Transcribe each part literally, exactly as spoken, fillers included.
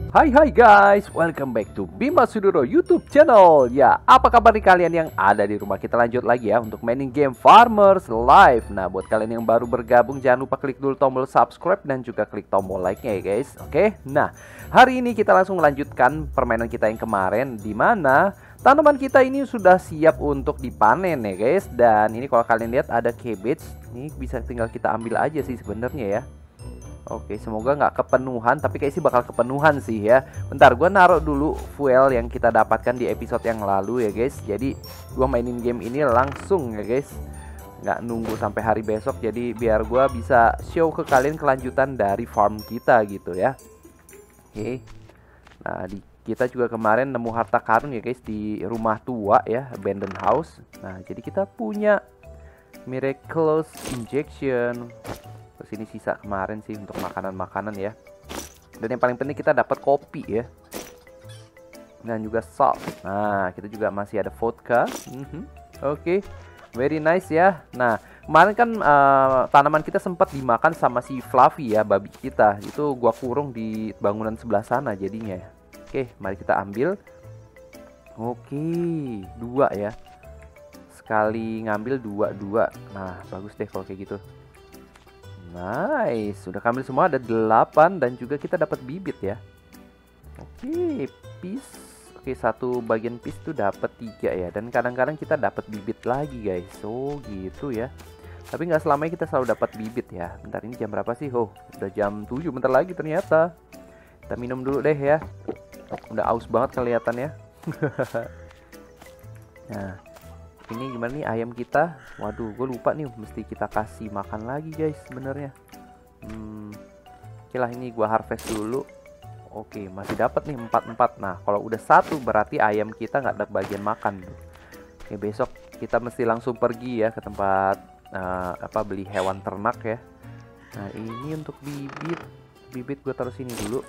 Hai hai guys, welcome back to Bima Sudoro YouTube channel. Ya, apa kabar nih kalian yang ada di rumah? Kita lanjut lagi ya untuk mainin game Farmers Life. Nah, buat kalian yang baru bergabung, jangan lupa klik dulu tombol subscribe dan juga klik tombol like-nya ya guys. Oke, nah hari ini kita langsung melanjutkan permainan kita yang kemarin, di mana tanaman kita ini sudah siap untuk dipanen ya guys. Dan ini kalau kalian lihat ada cabbage, ini bisa tinggal kita ambil aja sih sebenarnya ya. Oke, semoga nggak kepenuhan, tapi kayak sih bakal kepenuhan sih ya. Bentar, gue naruh dulu fuel yang kita dapatkan di episode yang lalu ya guys. Jadi gue mainin game ini langsung ya guys, nggak nunggu sampai hari besok. Jadi biar gue bisa show ke kalian kelanjutan dari farm kita gitu ya. Oke, nah di, kita juga kemarin nemu harta karun ya guys di rumah tua ya, abandoned house. Nah jadi kita punya miraculous injection. Terus ini sisa kemarin sih untuk makanan-makanan ya. Dan yang paling penting kita dapat kopi ya. Dan juga salt. Nah, kita juga masih ada vodka. Mm-hmm. Oke, okay. Very nice ya. Nah, kemarin kan uh, tanaman kita sempat dimakan sama si Fluffy ya, babi kita. Itu gua kurung di bangunan sebelah sana jadinya. Oke, okay, mari kita ambil. Oke, okay, dua ya. Sekali ngambil dua-dua. Nah, bagus deh kalau kayak gitu. Nice, sudah ambil semua, ada delapan dan juga kita dapat bibit ya. Oke, piece. Oke, satu bagian piece tuh dapat tiga ya. Dan kadang-kadang kita dapat bibit lagi guys. So gitu ya. Tapi nggak selamanya kita selalu dapat bibit ya. Bentar, ini jam berapa sih? Oh, udah jam tujuh bentar lagi ternyata. Kita minum dulu deh ya. Udah aus banget kelihatannya. Nah, ini gimana nih ayam kita? Waduh, gue lupa nih, mesti kita kasih makan lagi guys sebenarnya. Hmm, oke lah, ini gue harvest dulu. Oke, masih dapat nih empat empat. Nah, kalau udah satu berarti ayam kita nggak ada bagian makan. Oke, besok kita mesti langsung pergi ya ke tempat uh, apa beli hewan ternak ya. Nah, ini untuk bibit. Bibit gue taruh sini dulu.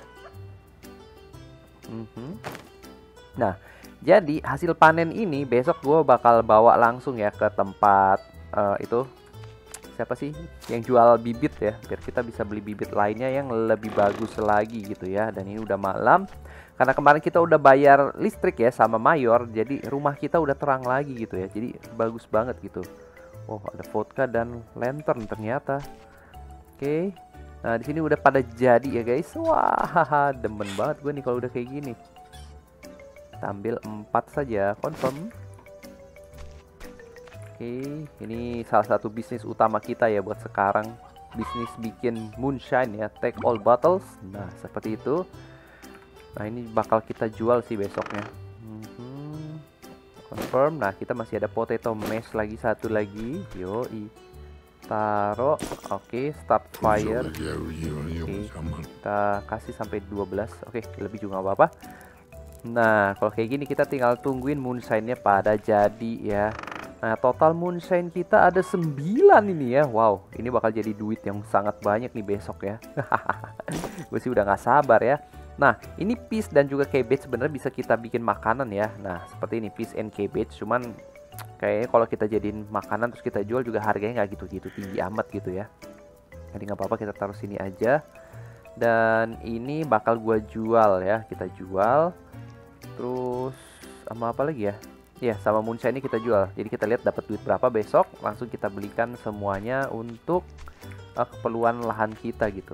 Mm-hmm. Nah, jadi hasil panen ini besok gue bakal bawa langsung ya ke tempat uh, itu siapa sih yang jual bibit ya, biar kita bisa beli bibit lainnya yang lebih bagus lagi gitu ya. Dan ini udah malam karena kemarin kita udah bayar listrik ya sama mayor, jadi rumah kita udah terang lagi gitu ya, jadi bagus banget gitu. Oh, ada vodka dan lantern ternyata. Oke, nah di sini udah pada jadi ya guys. Wah, demen banget gue nih kalau udah kayak gini. Ambil empat saja, confirm. Oke, ini salah satu bisnis utama kita ya buat sekarang, bisnis bikin moonshine ya, take all bottles. Nah seperti itu. Nah ini bakal kita jual sih besoknya. hmm, Confirm. Nah kita masih ada potato mash lagi, satu lagi. Yoi, taruh. Oke, start fire. Oke, kita kasih sampai dua belas. Oke, lebih juga nggak apa-apa. Nah, kalau kayak gini kita tinggal tungguin moonshine-nya pada jadi ya. Nah, total moonshine kita ada sembilan ini ya. Wow, ini bakal jadi duit yang sangat banyak nih besok ya. Gue sih udah gak sabar ya. Nah, ini peas dan juga cabbage sebenarnya bisa kita bikin makanan ya. Nah, seperti ini peas and cabbage. Cuman kayaknya kalau kita jadiin makanan terus kita jual juga harganya nggak gitu-gitu tinggi amat gitu ya. Jadi nggak apa-apa, kita taruh sini aja. Dan ini bakal gue jual ya. Kita jual. Terus sama apa lagi ya? Ya, sama moonshine ini kita jual. Jadi kita lihat dapat duit berapa besok, langsung kita belikan semuanya untuk uh, keperluan lahan kita gitu.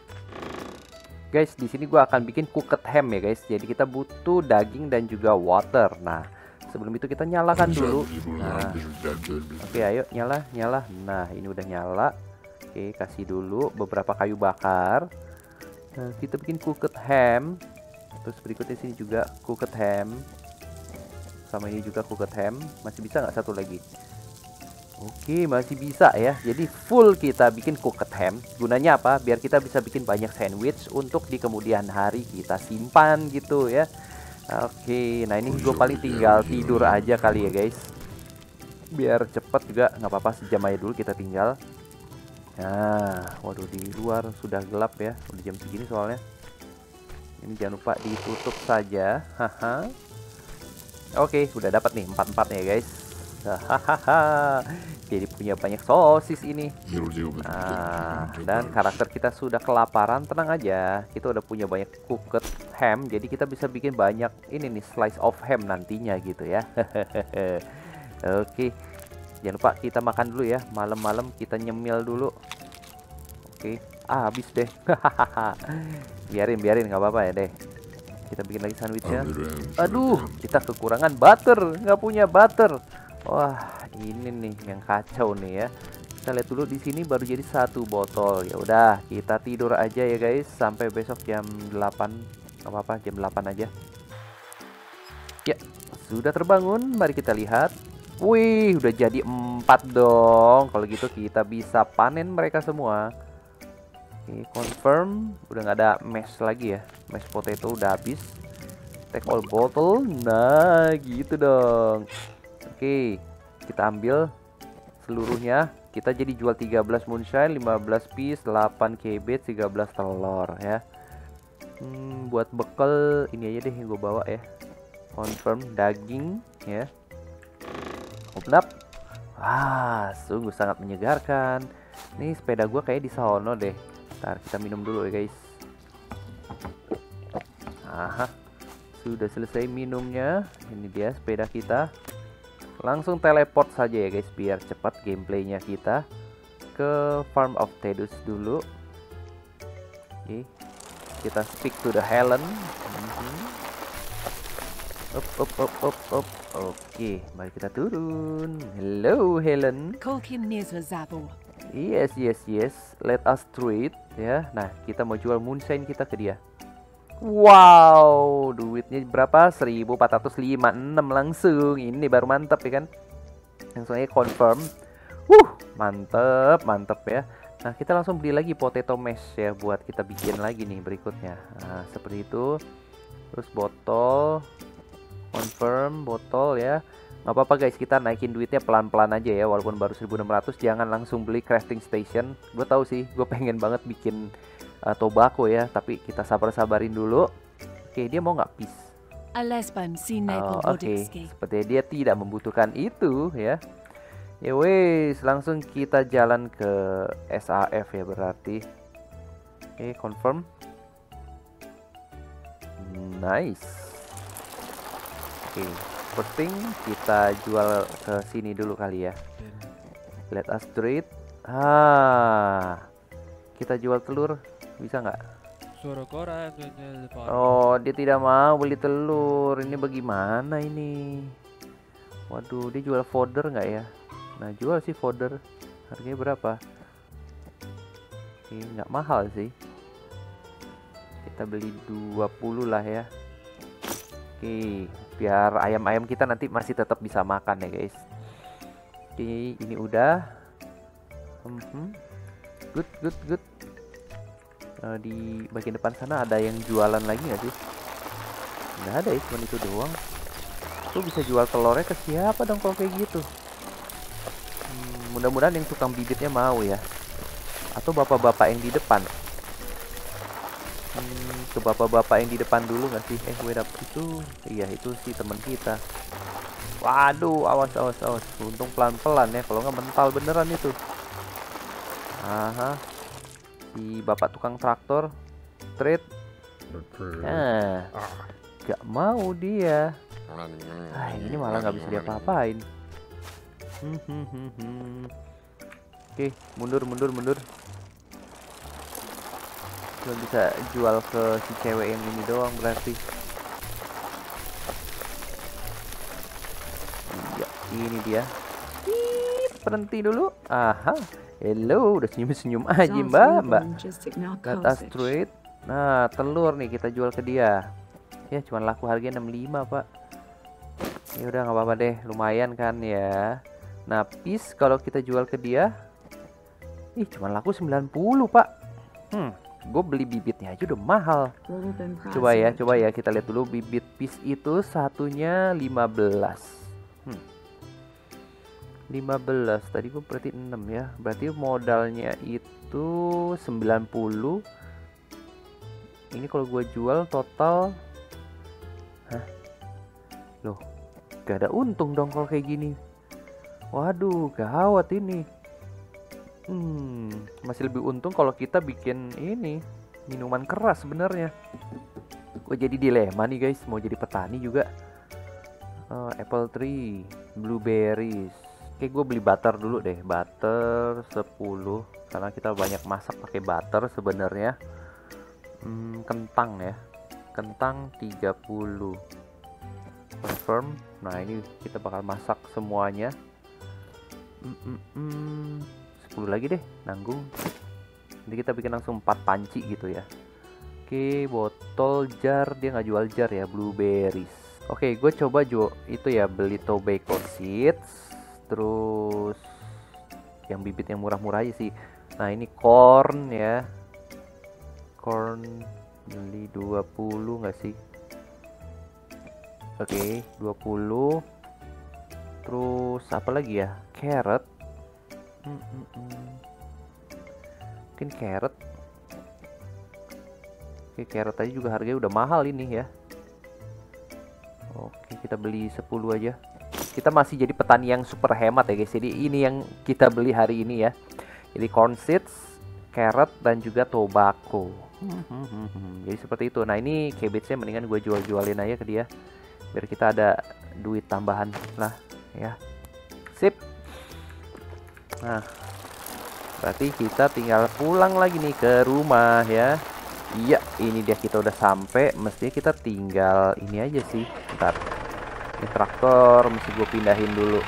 Guys, di sini gua akan bikin cooked ham ya guys. Jadi kita butuh daging dan juga water. Nah, sebelum itu kita nyalakan dulu. Nah, oke, ayo nyala, nyala. Nah, ini udah nyala. Oke, kasih dulu beberapa kayu bakar. Nah, kita bikin cooked ham. Terus berikutnya sini juga cooked ham. Sama ini juga cooked ham. Masih bisa nggak satu lagi? Oke, masih bisa ya. Jadi full kita bikin cooked ham. Gunanya apa? Biar kita bisa bikin banyak sandwich untuk di kemudian hari kita simpan gitu ya. Oke, nah ini gue paling tinggal tidur aja kali ya guys. Biar cepet juga, nggak apa-apa, sejam aja dulu kita tinggal. Nah, waduh di luar sudah gelap ya. Udah jam segini soalnya. Ini jangan lupa ditutup saja. Haha. Oke, udah dapat nih empat empat ya guys. Hahaha. Jadi punya banyak sosis ini. Nah, dan karakter kita sudah kelaparan, tenang aja. Kita udah punya banyak cooked ham, jadi kita bisa bikin banyak ini nih slice of ham nantinya gitu ya. Oke. Jangan lupa kita makan dulu ya. Malam-malam kita nyemil dulu. Oke. Ah, habis deh. biarin, biarin nggak apa-apa ya deh. Kita bikin lagi sandwichnya. Aduh, kita kekurangan butter, nggak punya butter. Wah, ini nih yang kacau nih ya. Kita lihat dulu di sini baru jadi satu botol. Ya udah, kita tidur aja ya guys sampai besok jam delapan. Nggak apa-apa, jam delapan aja. Ya, sudah terbangun. Mari kita lihat. Wih, udah jadi empat dong. Kalau gitu kita bisa panen mereka semua. Oke, confirm. Udah nggak ada mash lagi ya. Mash potato udah habis. Take all bottle. Nah, gitu dong. Oke, kita ambil seluruhnya. Kita jadi jual tiga belas moonshine, lima belas piece, delapan cabbage, tiga belas telur ya. Hmm, buat bekal ini aja deh yang gue bawa ya. Confirm daging ya. Open up. Wah, sungguh sangat menyegarkan. Nih sepeda gue kayak di sono deh. Ntar kita minum dulu ya guys. Aha, sudah selesai minumnya. Ini dia sepeda kita. Langsung teleport saja ya guys biar cepat gameplaynya kita ke Farm of Tedus dulu. Oke, kita speak to the Helen. Mm-hmm. Up, up, up, up, up. Oke, mari kita turun. Hello Helen. Yes, yes, yes. Let us trade ya. Nah, kita mau jual moonshine kita ke dia. Wow, duitnya berapa? seribu empat ratus lima puluh enam langsung. Ini baru mantap ya kan? Langsung aja confirm. Wuh, mantep, mantep ya. Nah, kita langsung beli lagi potato mash ya buat kita bikin lagi nih berikutnya. Nah, seperti itu. Terus botol, confirm botol ya. Nggak apa-apa guys, kita naikin duitnya pelan-pelan aja ya. Walaupun baru seribu enam ratus, jangan langsung beli crafting station. Gue tahu sih, gue pengen banget bikin Uh, tobacco ya, tapi kita sabar-sabarin dulu. Oke, dia mau nggak peace? Oh, oke, okay. Sepertinya dia tidak membutuhkan itu ya. Ya wes, langsung kita jalan ke S A F ya berarti. Oke, okay, confirm. Nice. Oke, okay. First thing kita jual ke sini dulu kali ya. Let us trade. Ah, kita jual telur. Bisa nggak? Oh, dia tidak mau beli telur. Ini bagaimana ini? Waduh, dia jual fodder nggak ya? Nah, jual sih fodder. Harganya berapa? Oke, nggak mahal sih. Kita beli dua puluh lah ya. Oke, biar ayam-ayam kita nanti masih tetap bisa makan ya guys. Oke, ini udah. Hmm, good, good, good. Uh, di bagian depan sana ada yang jualan lagi nggak sih? Nggak ada ya, cuma itu doang. Tuh bisa jual telurnya ke siapa dong kalau kayak gitu? Hmm, mudah-mudahan yang tukang bibitnya mau ya. Atau bapak-bapak yang di depan. Hmm, ke bapak-bapak yang di depan dulu nggak sih? Eh, wait up itu, iya itu sih teman kita. Waduh, awas, awas, awas. Untung pelan-pelan ya, kalau nggak mental beneran itu. Aha. Di bapak tukang traktor trade. Nah, gak mau dia. Ah, ini malah nggak bisa diapa-apain. Oke, mundur, mundur, mundur. Cuma bisa jual ke si cewek yang ini doang berarti. Ya, ini dia. Ih, berhenti dulu. Aha. Hello, udah senyum-senyum aja mbak, mbak. Let us trade. Nah, telur nih kita jual ke dia. Ya, cuma laku harganya enam puluh lima pak. Ya udah nggak apa-apa deh, lumayan kan ya. Nah, piece kalau kita jual ke dia, ih cuma laku sembilan puluh pak. Hmm, gue beli bibitnya aja udah mahal. Coba ya, coba ya kita lihat dulu bibit piece itu satunya lima belas. Hmm. lima belas tadi gue berarti enam ya, berarti modalnya itu sembilan puluh. Ini kalau gue jual total, hah, loh gak ada untung dong kalau kayak gini. Waduh, gawat ini. Hmm, masih lebih untung kalau kita bikin ini minuman keras sebenarnya. Gue jadi dilema nih guys, mau jadi petani juga. Uh, apple tree, blueberries. Oke, gue beli butter dulu deh. Butter sepuluh karena kita banyak masak pakai butter sebenarnya. Hmm, kentang ya. Kentang tiga puluh. Confirm. Nah, ini kita bakal masak semuanya. Hmm, hmm, hmm. sepuluh lagi deh, nanggung. Nanti kita bikin langsung empat panci gitu ya. Oke, botol jar, dia nggak jual jar ya, blueberries. Oke, gue coba jo itu ya, beli tobacco seeds. Terus yang bibit yang murah-murah aja sih. Nah, ini corn ya. Corn beli dua puluh nggak sih? Oke, dua puluh. Terus apa lagi ya? Carrot. Hmm, hmm, hmm. Mungkin carrot. Oke, carrot aja juga harganya udah mahal ini ya. Oke, kita beli sepuluh aja. Kita masih jadi petani yang super hemat ya guys. Jadi ini yang kita beli hari ini ya. Jadi corn seeds, carrot, dan juga tobacco. Jadi seperti itu. Nah, ini cabbage-nya mendingan gue jual-jualin aja ke dia, biar kita ada duit tambahan lah ya. Sip. Nah, berarti kita tinggal pulang lagi nih ke rumah ya. Iya, ini dia, kita udah sampai. Mestinya kita tinggal ini aja sih. Bentar. Ini traktor mesti gue pindahin dulu.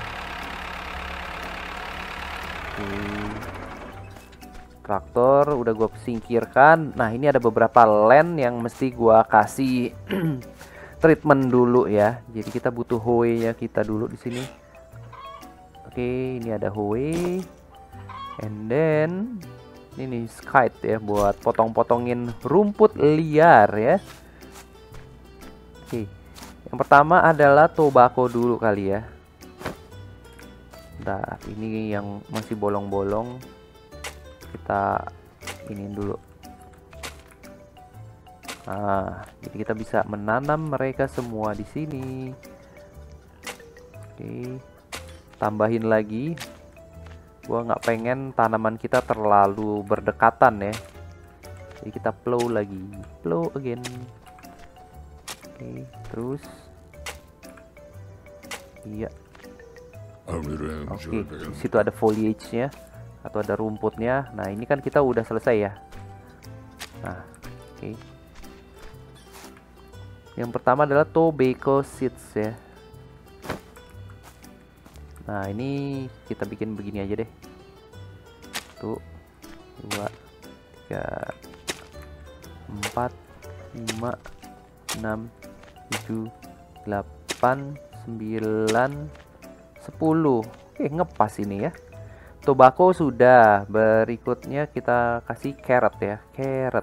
Hmm. Traktor udah gue singkirkan. Nah, ini ada beberapa land yang mesti gue kasih treatment dulu ya. Jadi kita butuh hoe-nya kita dulu di sini. Oke, ini ada hoe. And then ini skite ya buat potong-potongin rumput liar ya. Oke. Yang pertama adalah tobacco dulu kali ya. Nah, ini yang masih bolong-bolong. Kita ini dulu. Nah, jadi kita bisa menanam mereka semua di sini. Oke. Tambahin lagi. Gua nggak pengen tanaman kita terlalu berdekatan ya. Jadi kita plow lagi. Plow again. Oke, terus iya. Oke, di situ ada foliage-nya atau ada rumputnya. Nah, ini kan kita udah selesai ya. Nah, oke. Yang pertama adalah tobacco seeds ya. Nah, ini kita bikin begini aja deh. Satu, dua, tiga, empat, lima, enam, tujuh, delapan, sembilan, sepuluh. Oke, ngepas ini ya. Tobacco sudah. Berikutnya kita kasih carrot ya. Carrot.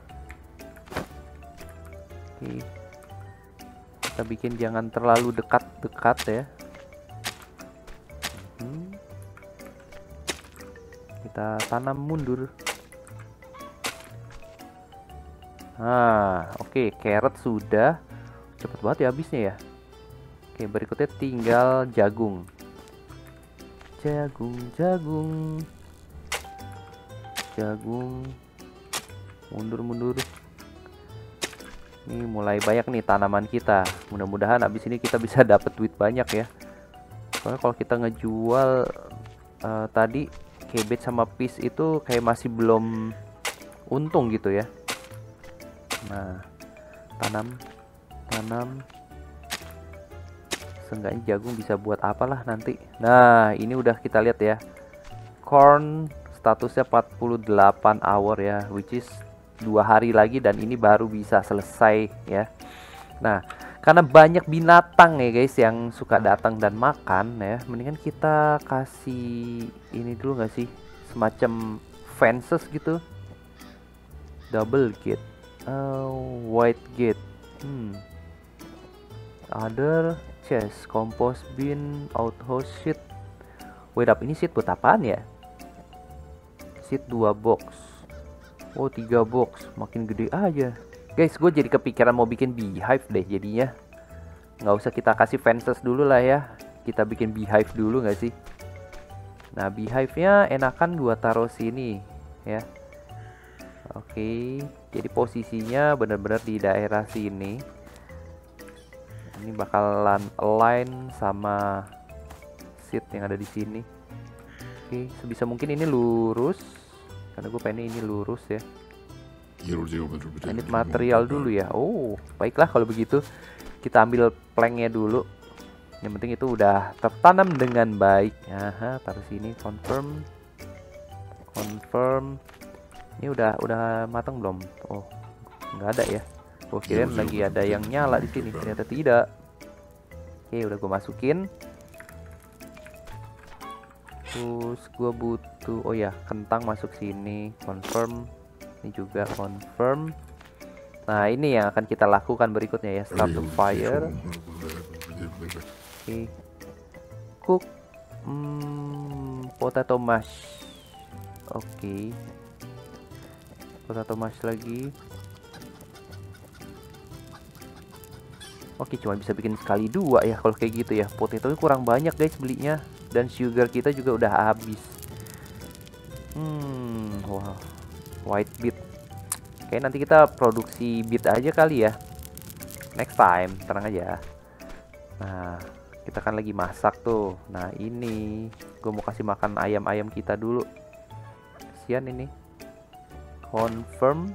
Oke. Kita bikin jangan terlalu dekat-dekat ya. Hmm. Kita tanam mundur. Nah, oke, okay, carrot sudah. Cepet banget ya habisnya ya. Oke, okay, berikutnya tinggal jagung. Jagung, jagung. Jagung. Mundur-mundur. Ini mulai banyak nih tanaman kita. Mudah-mudahan abis ini kita bisa dapat duit banyak ya. Soalnya kalau kita ngejual uh, tadi cabbage sama peas itu kayak masih belum untung gitu ya. Nah, tanam, tanam. Seenggaknya jagung bisa buat apalah nanti. Nah, ini udah kita lihat ya. Corn statusnya empat puluh delapan hour ya, which is dua hari lagi dan ini baru bisa selesai ya. Nah, karena banyak binatang ya guys yang suka datang dan makan ya, mendingan kita kasih ini dulu nggak sih, semacam fences gitu. Double gate, oh, white gate, hmm. Other chest, compost bin, outhouse sheet. Wait up, ini sheet buat apaan ya? Sheet dua box. Oh, tiga box, makin gede aja. Guys, gue jadi kepikiran mau bikin beehive deh jadinya. Nggak usah kita kasih fences dulu lah ya. Kita bikin beehive dulu nggak sih? Nah, beehive-nya enakan gua taruh sini ya. Oke, jadi posisinya benar-benar di daerah sini. Ini bakalan align sama seed yang ada di sini. Oke, sebisa mungkin ini lurus karena gue pengen ini lurus ya. Ini material dulu ya. Oh, baiklah kalau begitu. Kita ambil planknya dulu. Yang penting itu udah tertanam dengan baik. Aha, taruh sini, confirm. Confirm. Ini udah udah matang belum? Oh, nggak ada ya. Oh, kirain lagi ada yang nyala di sini. Ternyata tidak. Oke, udah gue masukin. Terus gue butuh, oh ya, kentang masuk sini. Confirm. Ini juga confirm. Nah, ini yang akan kita lakukan berikutnya ya. Start to fire. Oke. Cook hmm, potato mash. Oke. Potato mash lagi. Oke, cuma bisa bikin sekali dua ya kalau kayak gitu ya. Potato kurang banyak guys belinya. Dan sugar kita juga udah habis. Hmm, wow. White beet. Oke, nanti kita produksi beet aja kali ya. Next time, tenang aja. Nah, kita kan lagi masak tuh. Nah, ini gue mau kasih makan ayam-ayam kita dulu. Kasian ini. Confirm.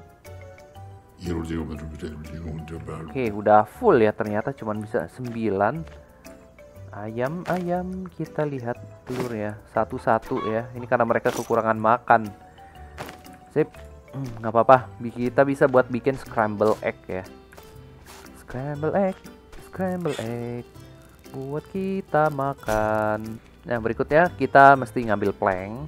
Oke, udah full ya ternyata, cuman bisa sembilan. Ayam-ayam kita lihat telur ya, satu-satu ya. Ini karena mereka kekurangan makan. Sip, nggak apa-apa. Kita bisa buat bikin scramble egg ya. Scramble egg, scramble egg, buat kita makan. Nah, berikutnya kita mesti ngambil plank.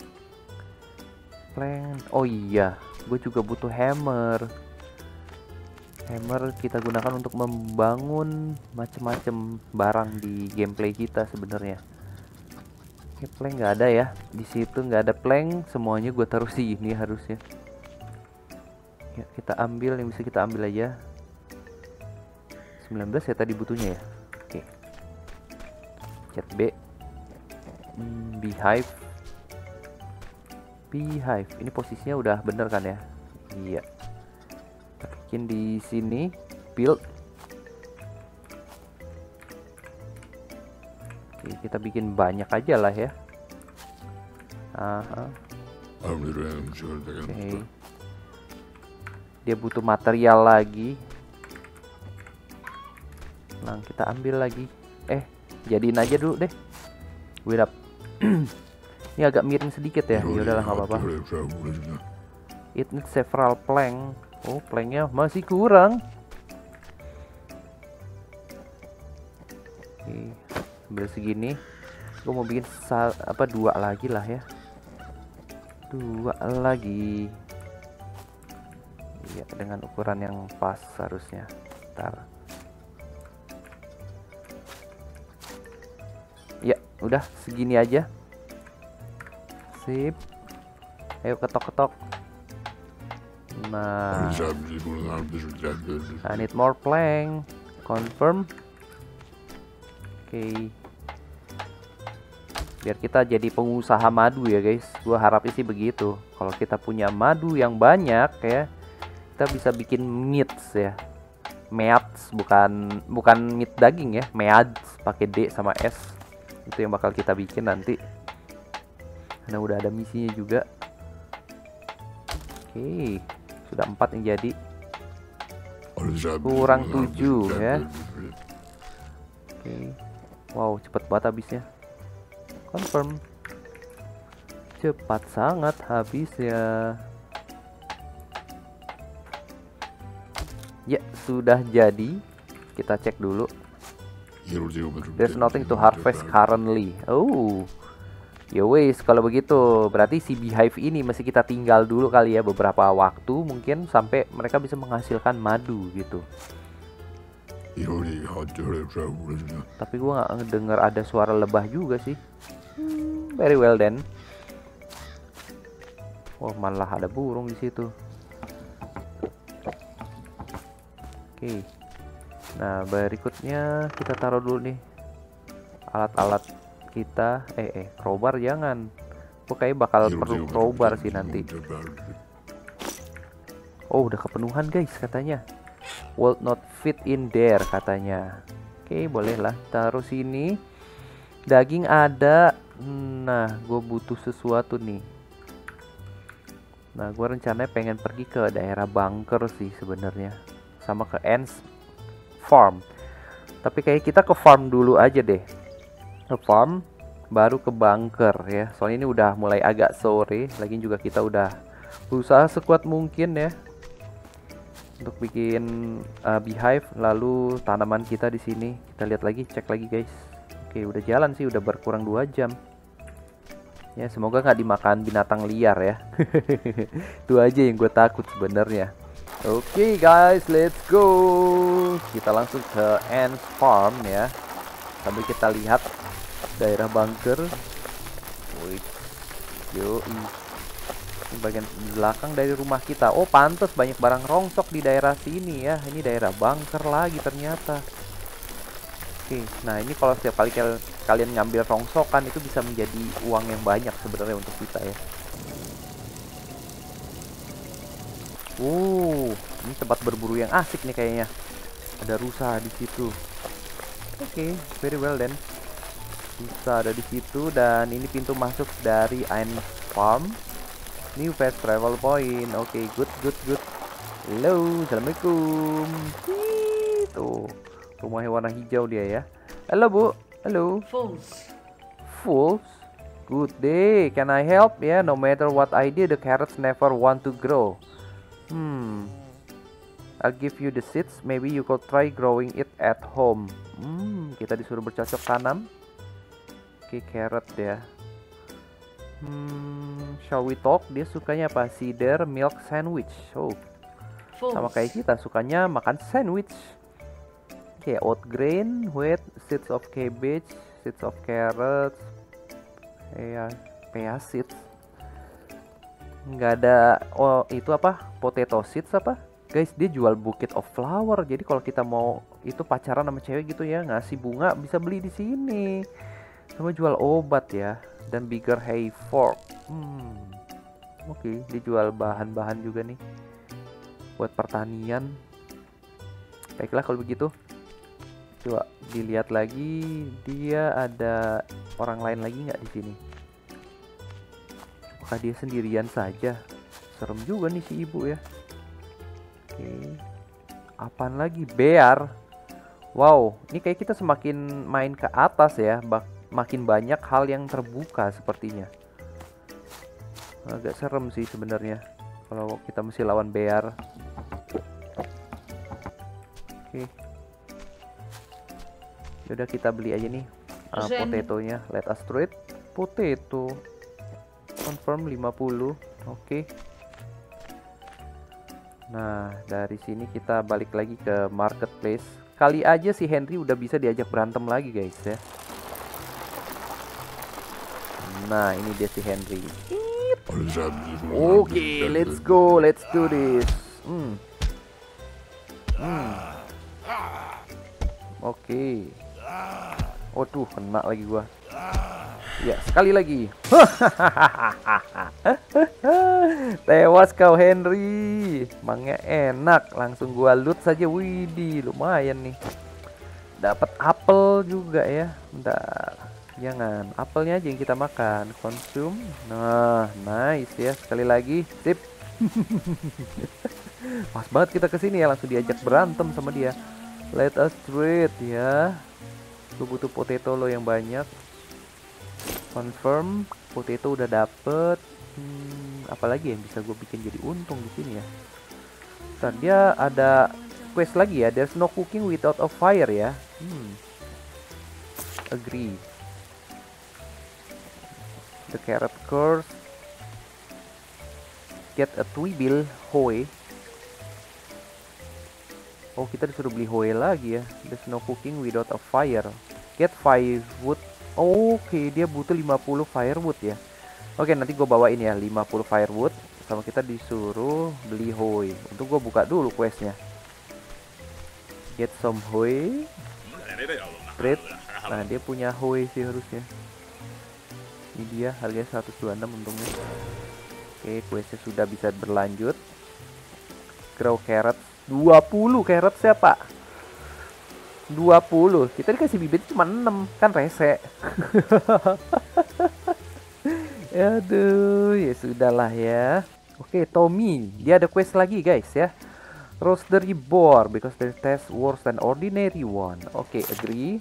Plank. Oh iya, gue juga butuh hammer. Hammer kita gunakan untuk membangun macam-macam barang di gameplay kita sebenarnya. Oke, plank nggak ada ya. Di situ nggak ada plank. Semuanya gue taruh sini harusnya. Ya, kita ambil yang bisa kita ambil aja. sembilan belas ya tadi butuhnya ya. Oke. Chat B. Hmm, beehive. Beehive. Ini posisinya udah bener kan ya? Iya. Bikin di sini build. Oke, kita bikin banyak aja lah ya. Aha. Oke. Dia butuh material lagi. Nah, kita ambil lagi. Eh, jadiin aja dulu deh. Wait up. Ini agak miring sedikit ya. Ya udahlah, nggak apa-apa. It needs several plank. Oh, planknya masih kurang. Oke, ambil segini. Gue mau bikin sal apa dua lagi lah ya. Dua lagi. Iya, dengan ukuran yang pas harusnya. Ntar. Ya, udah segini aja. Sip. Ayo ketok-ketok. Nah, I need more plank. Confirm. Oke. Okay. Biar kita jadi pengusaha madu ya guys. Gua harapnya sih begitu. Kalau kita punya madu yang banyak ya, kita bisa bikin meats ya. Meats, bukan bukan meat daging ya. Meats pakai D sama S. Itu yang bakal kita bikin nanti. Karena udah ada misinya juga. Oke. Okay. Sudah empat yang jadi. Kurang tujuh ya. Oke. Okay. Wow, cepet banget habisnya. Confirm. Cepat sangat habisnya. Ya, sudah jadi. Kita cek dulu. There's nothing to harvest currently. Oh. Ya wes, kalau begitu berarti si beehive ini masih kita tinggal dulu kali ya beberapa waktu mungkin sampai mereka bisa menghasilkan madu gitu. Tapi gua nggak dengar ada suara lebah juga sih. Hmm, very well then. Wah, malah ada burung di situ. Oke. Nah, berikutnya kita taruh dulu nih alat-alat kita. Eh eh crowbar jangan. Gue kayak bakal perlu crowbar sih nanti. Oh udah kepenuhan guys katanya. Will not fit in there katanya. Oke boleh lah taruh sini. Daging ada. Nah gue butuh sesuatu nih. Nah gue rencananya pengen pergi ke daerah bunker sih sebenarnya. Sama ke ants farm. Tapi kayak kita ke farm dulu aja deh. Ke farm baru ke bunker ya. Soalnya ini udah mulai agak sore. Lagi juga kita udah berusaha sekuat mungkin ya untuk bikin uh, beehive. Lalu tanaman kita di sini kita lihat lagi, cek lagi guys. Oke udah jalan sih, udah berkurang dua jam. Ya semoga nggak dimakan binatang liar ya. Itu aja yang gue takut sebenarnya. Oke guys, let's go. Kita langsung ke ants farm ya. Sambil kita lihat daerah bunker. Wih, yo, ini bagian belakang dari rumah kita. Oh pantes banyak barang rongsok di daerah sini ya. Ini daerah bunker lagi ternyata. Oke, nah ini kalau setiap kali kalian ngambil rongsokan itu bisa menjadi uang yang banyak sebenarnya untuk kita ya. Uh, ini tempat berburu yang asik nih kayaknya. Ada rusa di situ. Oke, okay, very well then. Rusa ada di situ dan ini pintu masuk dari ants farm. New fast travel point. Oke, okay, good, good, good. Halo, assalamualaikum. Tuh. Rumahnya warna hijau dia ya. Halo bu, halo. Fools. Fools. Good day. Can I help? Ya, yeah, no matter what I did, the carrots never want to grow. Hmm. I'll give you the seeds. Maybe you could try growing it at home. Hmm. Kita disuruh bercocok tanam. Oke, okay, carrot ya. Hmm. Shall we talk? Dia sukanya apa? Cider milk sandwich. Oh. Fools. Sama kayak kita, sukanya makan sandwich. Oke, okay, oat grain, wheat, seeds of cabbage, seeds of carrots, ya, pea seeds. Nggak ada, oh itu apa? Potato seeds apa? Guys, dia jual bucket of flower. Jadi kalau kita mau itu pacaran sama cewek gitu ya, ngasih bunga bisa beli di sini. Sama jual obat ya, dan bigger hay fork. Hmm, oke, okay, dia jual bahan-bahan juga nih buat pertanian. Baiklah kalau begitu. Coba dilihat lagi, dia ada orang lain lagi nggak di sini? Apakah dia sendirian saja? Serem juga nih si ibu ya. Oke, apaan lagi? Bear. Wow, ini kayak kita semakin main ke atas ya, bak makin banyak hal yang terbuka sepertinya. Agak serem sih sebenarnya kalau kita mesti lawan bear. Oke. Yaudah kita beli aja nih uh, potatonya. Let us trade potato. Confirm lima puluh. Oke. Okay. Nah dari sini kita balik lagi ke marketplace. Kali aja si Henry udah bisa diajak berantem lagi guys ya. Nah ini dia si Henry. Oke, okay, let's go, let's do this. Hmm. Hmm. Oke. Okay. Oh tuh kena lagi gua. Ya sekali lagi. Tewas kau Henry. Mangnya enak. Langsung gua loot saja. Widih lumayan nih. Dapat apel juga ya. Bentar. Jangan. Apelnya aja yang kita makan. Konsum. Nah nice ya. Sekali lagi. Sip. Pas banget kita kesini ya. Langsung diajak berantem sama dia. Let us trade ya. Gue butuh potato lo yang banyak. Confirm. Potato udah dapet. Hmm, apalagi yang bisa gue bikin jadi untung di sini ya. Bentar, dia ada quest lagi ya. There's no cooking without a fire ya. Hmm. Agree. The carrot course. Get a twibil hoe. Oh kita disuruh beli hoe lagi ya. There's no cooking without a fire. Get five wood. Oh, oke okay. Dia butuh lima puluh firewood ya. Oke okay, nanti gue bawain ya lima puluh firewood. Sama kita disuruh beli hoe. Untuk gue buka dulu questnya. Get some hoe. Trade. Nah dia punya hoe sih harusnya. Ini dia harganya seratus dua puluh enam untungnya. Oke, questnya sudah bisa berlanjut. Grow carrot dua puluh carrot siapa? dua puluh. Kita dikasih bibit cuma enam, kan rese. Aduh, ya sudahlah ya. Oke, Tommy, dia ada quest lagi guys ya. Roastery boar because their taste worse than ordinary one. Oke, agree.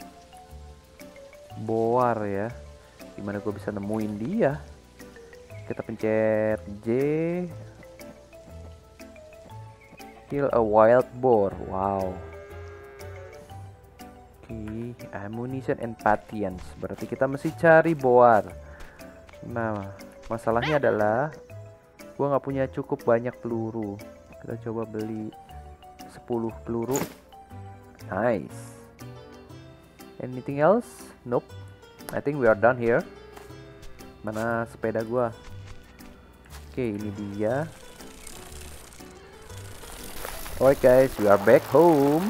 Boar ya. Gimana gue bisa nemuin dia? Kita pencet J. Kill a wild boar. Wow. Oke, ammunition and patience. Berarti kita mesti cari boar. Nah, masalahnya adalah gua nggak punya cukup banyak peluru. Kita coba beli sepuluh peluru. Nice. Anything else? Nope. I think we are done here. Mana sepeda gua? Oke, ini dia. Alright guys, we are back home.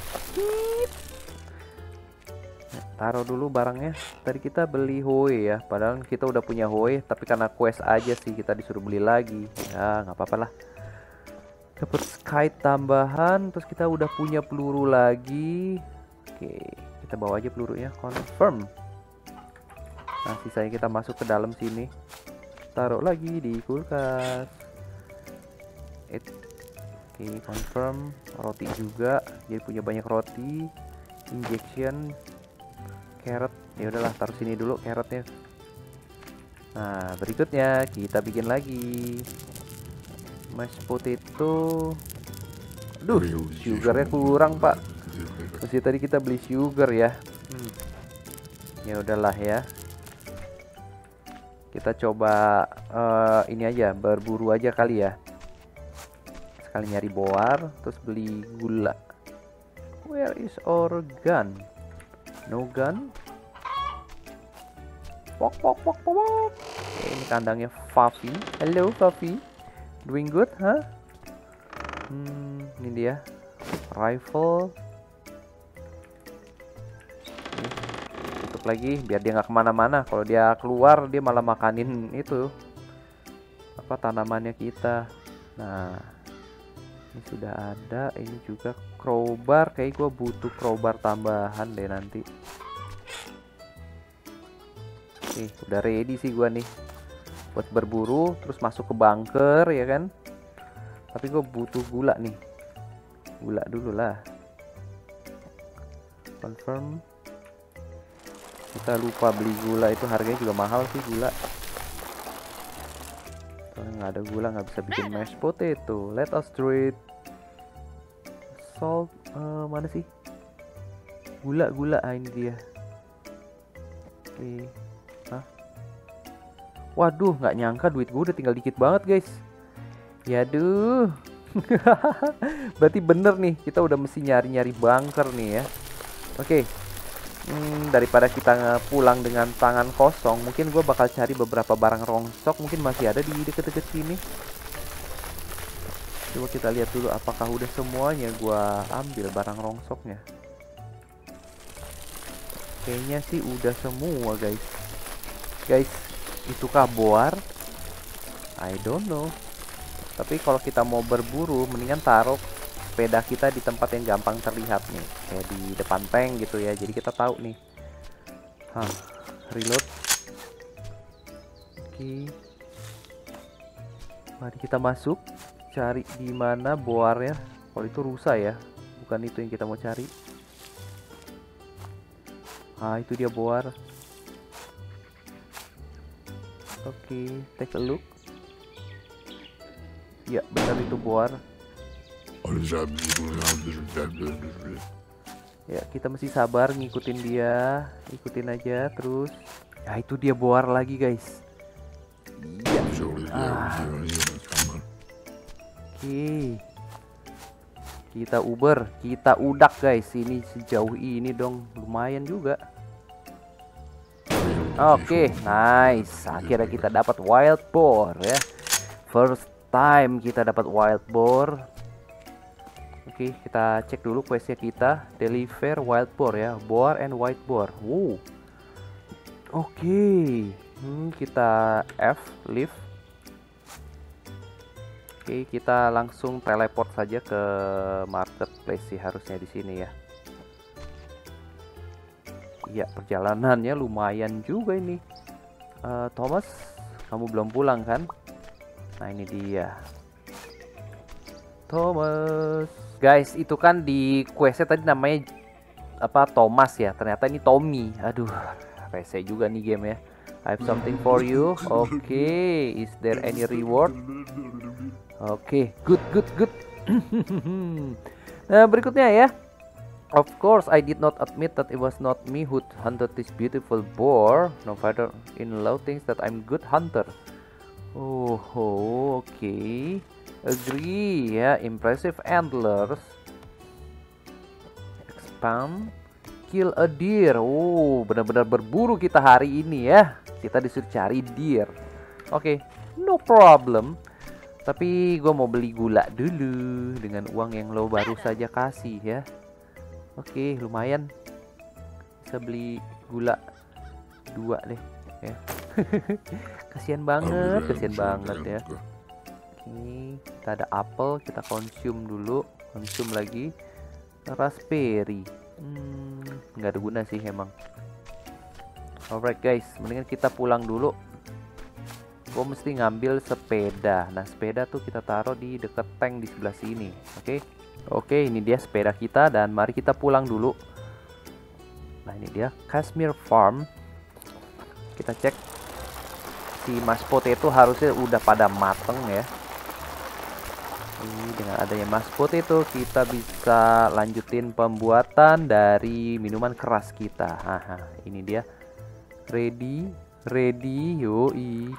Taruh dulu barangnya. Tadi kita beli hoe ya, padahal kita udah punya hoe, tapi karena quest aja sih kita disuruh beli lagi. Ya nggak apa-apa lah. Dapat kite tambahan, terus kita udah punya peluru lagi. Oke, kita bawa aja pelurunya. Confirm. Nah, sisanya kita masuk ke dalam sini. Taruh lagi di kulkas. It. Oke, confirm. Roti juga, jadi punya banyak roti. Injection. Carrot, ya udahlah taruh sini dulu carrotnya. Nah, berikutnya kita bikin lagi mashed potato. Duh, sugarnya kurang pak. Masih tadi kita beli sugar ya. Hmm. Ya udahlah ya. Kita coba uh, ini aja, berburu aja kali ya. Sekali nyari boar, terus beli gula. Where is our gun? No gun. Pok pok pok pok. Oke, ini kandangnya Fluffy. Hello Fluffy. Doing good, huh? Hmm, ini dia. Rifle. Oke, tutup lagi biar dia nggak kemana-mana. Kalau dia keluar dia malah makanin itu apa tanamannya kita. Nah, ini sudah ada. Ini juga crowbar. Kayak gue butuh crowbar tambahan deh nanti. Oke, udah ready sih gue nih buat berburu, terus masuk ke bunker ya kan. Tapi gue butuh gula nih. Gula dulu lah. Confirm. Kita lupa beli gula, itu harganya juga mahal sih gula. Kalau nggak ada gula nggak bisa bikin mashed potato. Let us do it. Salt, uh, mana sih? Gula, gula, ah, ini dia. Oke, hah? Waduh, nggak nyangka duit gue udah tinggal dikit banget guys. Yaduh. Berarti bener nih, kita udah mesti nyari-nyari bunker nih ya. Oke, hmm, daripada kita pulang dengan tangan kosong, mungkin gue bakal cari beberapa barang rongsok. Mungkin masih ada di deket-deket sini. Coba kita lihat dulu apakah udah semuanya gua ambil barang rongsoknya. Kayaknya sih udah semua guys. Guys, itukah boar? I don't know. Tapi kalau kita mau berburu, mendingan taruh sepeda kita di tempat yang gampang terlihat nih, kayak di depan tank gitu ya. Jadi kita tahu nih. Hah, reload. Oke. Mari kita masuk. Cari di mana boarnya. Kalau itu rusa ya, bukan itu yang kita mau cari. Ah, itu dia boar. Oke, okay, take a look. Ya, benar itu boar. Ya, kita mesti sabar ngikutin dia, ikutin aja terus. Nah, itu dia boar lagi guys. Iya. Ah. Oke, kita Uber, kita udak guys. Ini sejauh ini dong, lumayan juga. Oke, nice. Akhirnya kita dapat wild boar ya. First time kita dapat wild boar. Oke, kita cek dulu questnya kita. Deliver wild boar ya, boar and white boar. Wow. Oke, Hmm, kita F, leave. Oke, kita langsung teleport saja ke marketplace sih harusnya di sini ya. Iya, perjalanannya lumayan juga ini. Uh, Thomas, kamu belum pulang kan? Nah, ini dia. Thomas. Guys, itu kan di questnya tadi namanya apa Thomas ya. Ternyata ini Tommy. Aduh, rese juga nih game ya. I have something for you. Oke, okay. Is there any reward? Oke, okay. Good, good, good. Nah, berikutnya ya. Of course, I did not admit that it was not me who hunted this beautiful boar. No matter in law thinks that I'm good hunter. Oh, oh oke. Okay. Agree ya. Impressive antlers. Expand. Kill a deer. Oh, benar-benar berburu kita hari ini ya. Kita disuruh cari deer. Oke, okay. No problem. Tapi gue mau beli gula dulu dengan uang yang lo baru saja kasih ya. Oke, okay, lumayan. Bisa beli gula dua deh ya. Kasian banget, kasian banget ya. Oke, okay, kita ada apel, kita konsum dulu, konsum lagi. Raspberry. Hmm, nggak ada guna sih emang. Alright guys, mendingan kita pulang dulu. Gue mesti ngambil sepeda. Nah, sepeda tuh kita taruh di dekat tank di sebelah sini. Oke, okay? Oke, okay, ini dia sepeda kita dan mari kita pulang dulu. Nah, ini dia Kashmir Farm. Kita cek si mashed potato harusnya udah pada mateng ya. Ini dengan adanya mashed potato kita bisa lanjutin pembuatan dari minuman keras kita. Haha, ini dia. Ready, ready, yoi.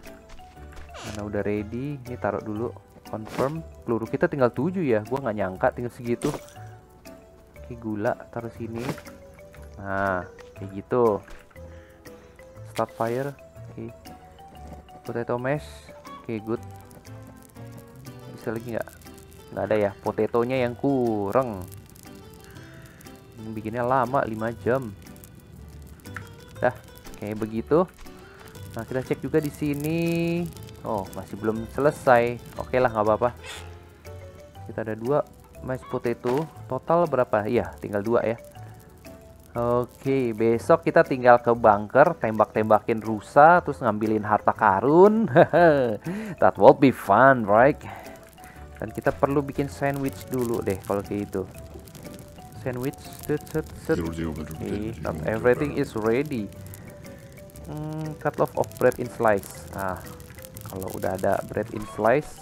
Mana udah ready, ini taruh dulu, confirm. Peluru kita tinggal tujuh ya, gua nggak nyangka tinggal segitu. Oke, gula taruh sini. Nah, kayak gitu. Start fire. Oke, potato mash. Oke, good. Bisa lagi nggak? Nggak ada ya, potatonya yang kurang. Bikinnya lama, lima jam. Dah, kayak begitu. Nah, kita cek juga di sini. Oh, masih belum selesai. Oke lah, nggak apa-apa. Kita ada dua mashed potato. Total berapa? Iya, tinggal dua ya. Oke, besok kita tinggal ke bunker, tembak-tembakin rusa, terus ngambilin harta karun. That will be fun, right? Dan kita perlu bikin sandwich dulu deh kalau kayak itu. Sandwich, set, set, set. Okay, not everything is ready. Hmm, cut off of bread in slice. Nah, kalau udah ada bread in slice,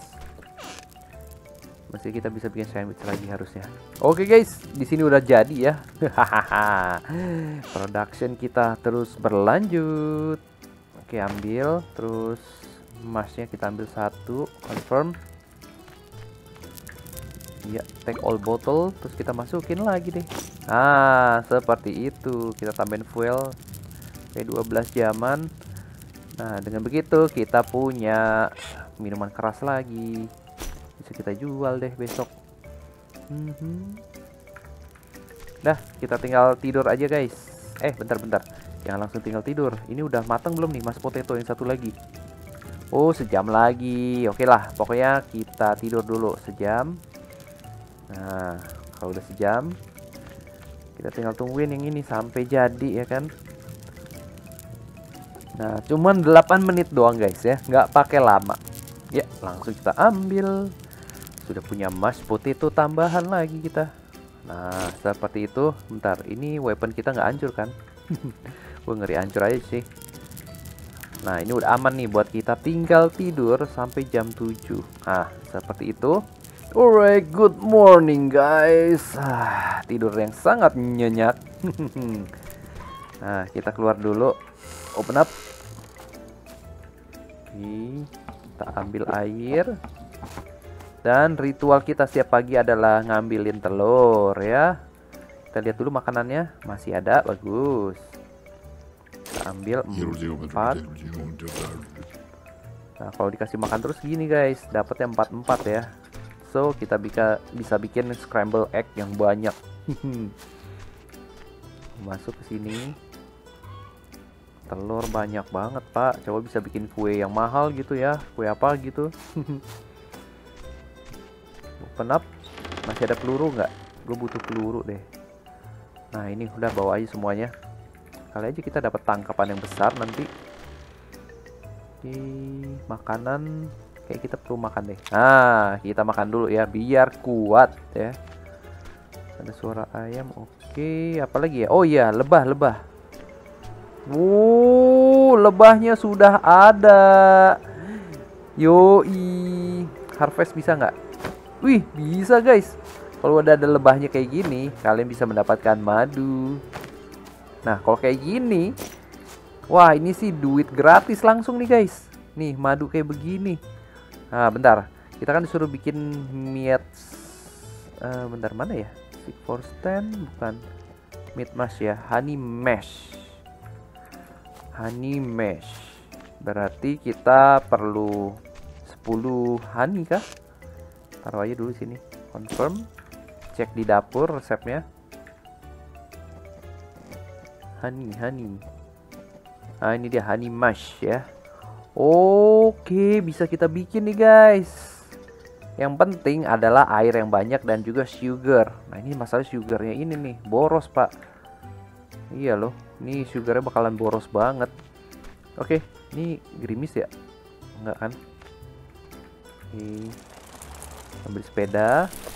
masih kita bisa bikin sandwich lagi harusnya. Oke guys, di sini udah jadi ya. Production kita terus berlanjut. Oke, ambil, terus emasnya kita ambil satu, confirm. Ya, take all bottle, terus kita masukin lagi deh. Ah, seperti itu. Kita tambahin fuel kayak dua belas jaman. Nah, dengan begitu kita punya minuman keras lagi. Bisa kita jual deh besok. Hmm. Dah, kita tinggal tidur aja guys. Eh, bentar-bentar. Jangan langsung tinggal tidur. Ini udah matang belum nih mashed potato yang satu lagi? Oh, sejam lagi. Oke lah, pokoknya kita tidur dulu sejam. Nah, kalau udah sejam, kita tinggal tungguin yang ini sampai jadi ya kan. Nah, cuman delapan menit doang guys ya, nggak pakai lama. Ya, langsung kita ambil. Sudah punya mashed potato tambahan lagi kita. Nah, seperti itu. Bentar, ini weapon kita nggak hancur kan? Gue ngeri hancur aja sih. Nah, ini udah aman nih buat kita tinggal tidur sampai jam tujuh. Nah, seperti itu. Alright, good morning guys. Ah, tidur yang sangat nyenyak. Nah, kita keluar dulu. Open up. Oke, kita ambil air. Dan ritual kita setiap pagi adalah ngambilin telur ya. Kita lihat dulu makanannya, masih ada, bagus. Kita ambil empat. Nah, kalau dikasih makan terus gini guys, dapatnya empat empat ya. So, kita bisa bisa bikin scramble egg yang banyak. Masuk ke sini. Telur banyak banget, Pak. Coba bisa bikin kue yang mahal gitu ya. Kue apa gitu. Open up. Masih ada peluru nggak? Gue butuh peluru deh. Nah, ini udah bawa aja semuanya. Kali aja kita dapat tangkapan yang besar nanti. Oke, makanan. Kayak kita perlu makan deh. Nah, kita makan dulu ya, biar kuat ya. Ada suara ayam. Oke, apalagi ya? Oh iya, lebah-lebah. Wuh, lebahnya sudah ada. Yoi. Harvest bisa nggak? Wih, bisa guys. Kalau udah ada lebahnya kayak gini, kalian bisa mendapatkan madu. Nah, kalau kayak gini, wah ini sih duit gratis langsung nih guys. Nih, madu kayak begini. Nah, bentar. Kita kan disuruh bikin meat. Uh, bentar, mana ya? Seek for stand, bukan. Meat mash ya, honey mash. Honey mash. Berarti kita perlu sepuluh honey kah? Taruh aja dulu sini. Confirm. Cek di dapur resepnya. Honey, honey. Nah, ini dia honey mash ya. Oke, bisa kita bikin nih guys. Yang penting adalah air yang banyak dan juga sugar. Nah, ini masalah sugarnya ini nih, boros pak. Iya loh, ini sugarnya bakalan boros banget. Oke, ini gerimis ya? Enggak kan? Oke, ambil sepeda.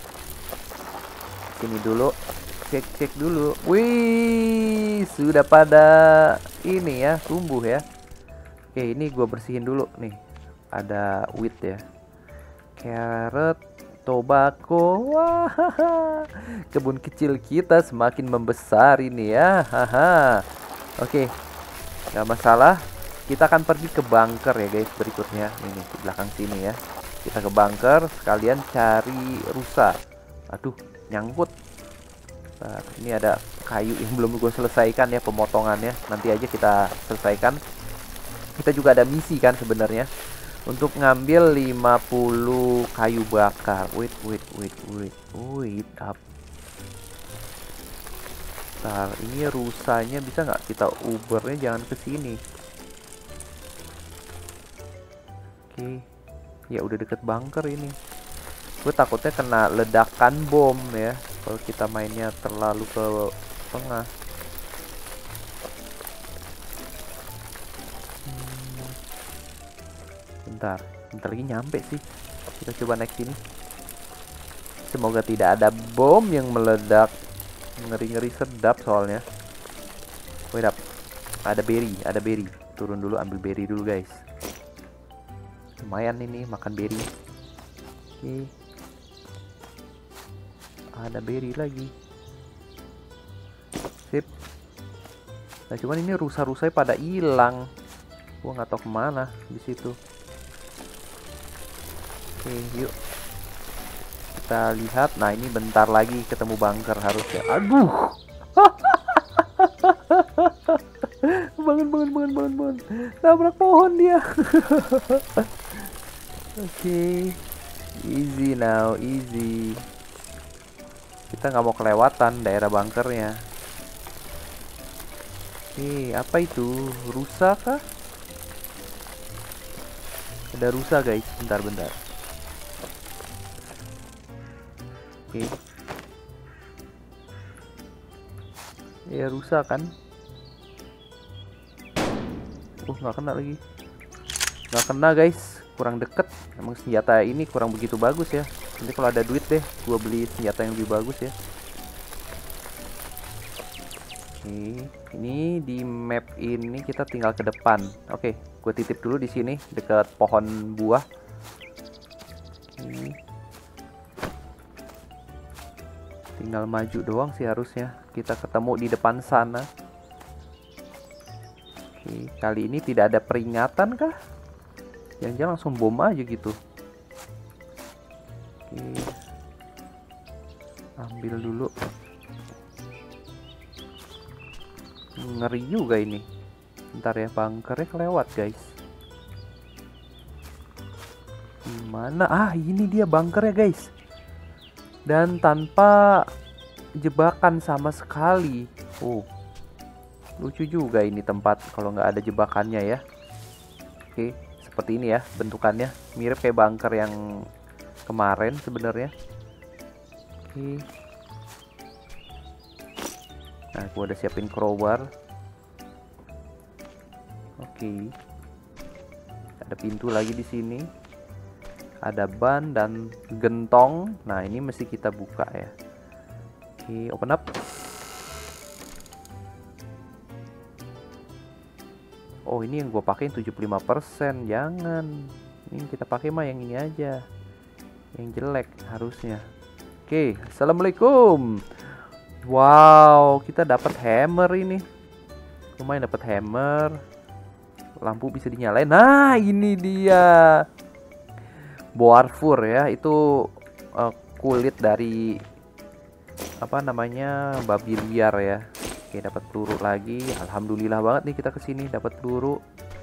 Sini dulu, cek-cek dulu. Wih, sudah pada ini ya, tumbuh ya. Oke, ini gue bersihin dulu nih. Ada wheat ya. Carrot, tobacco. Wah, kebun kecil kita semakin membesar ini ya. Haha. Oke, nggak masalah. Kita akan pergi ke bunker ya guys berikutnya. Ini di belakang sini ya. Kita ke bunker sekalian cari rusa. Aduh, nyangkut. Nah, ini ada kayu yang belum gue selesaikan ya pemotongannya. Nanti aja kita selesaikan. Kita juga ada misi kan sebenarnya. Untuk ngambil lima puluh kayu bakar. Wait, wait, wait, wait. Wait up. Bentar, ini rusanya bisa nggak kita ubernya jangan ke sini. Oke. Ya udah deket bunker ini. Gue takutnya kena ledakan bom ya. Kalau kita mainnya terlalu ke tengah. Bentar, bentar lagi nyampe sih. Kita coba naik sini. Semoga tidak ada bom yang meledak. Ngeri-ngeri sedap soalnya. Wait up. Ada berry, ada berry. Turun dulu ambil berry dulu guys. Lumayan ini makan berry. Oke. Ada berry lagi. Sip. Nah cuman ini rusa-rusanya pada hilang. Gua nggak tahu kemana di situ. Oke, yuk kita lihat. Nah ini bentar lagi ketemu bunker harusnya. Aduh. bangun bangun bangun bangun bangun. Nabrak pohon dia. Oke, okay. Easy now, easy. Kita nggak mau kelewatan daerah bunkernya. Oke, okay, apa itu? Rusa kah? Ada rusa guys, bentar-bentar. Oke. Okay. Ya rusa kan? Uh, nggak kena lagi. Nggak kena guys. Kurang deket. Emang senjata ini kurang begitu bagus ya. Nanti kalau ada duit deh gua beli senjata yang lebih bagus ya. Oke, ini di map ini kita tinggal ke depan. Oke, gue titip dulu di sini dekat pohon buah. Oke. Tinggal maju doang sih harusnya. Kita ketemu di depan sana. Oke, kali ini tidak ada peringatan kah? Jangan-jangan langsung bom aja gitu. Oke. Ambil dulu. Ngeri juga ini. Bentar ya, bunkernya kelewat guys. Gimana? Ah ini dia bunkernya guys. Dan tanpa jebakan sama sekali. Oh, Lucu juga ini tempat kalau nggak ada jebakannya ya. Oke, seperti ini ya bentukannya, mirip kayak bunker yang kemarin sebenarnya. Oke. Nah, gua udah siapin crowbar. Oke. Ada pintu lagi di sini. Ada ban dan gentong. Nah, ini mesti kita buka ya. Oke, open up. Oh, ini yang gue pakai tujuh puluh lima persen. Jangan. Ini kita pakai mah yang ini aja. Yang jelek harusnya. Oke, assalamualaikum. Wow, kita dapat hammer ini. Lumayan dapat hammer. Lampu bisa dinyalain. Nah, ini dia. Boarfur ya, itu uh, kulit dari apa namanya? Babi liar ya. Oke, dapat peluru lagi. Alhamdulillah banget nih kita kesini dapat peluru.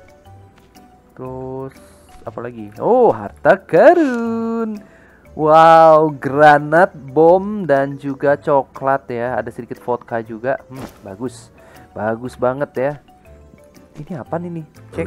Terus apa lagi? Oh, harta karun. Wow, granat, bom dan juga coklat ya. Ada sedikit vodka juga. Hmm, bagus, bagus banget ya. Ini apa nih? Cek.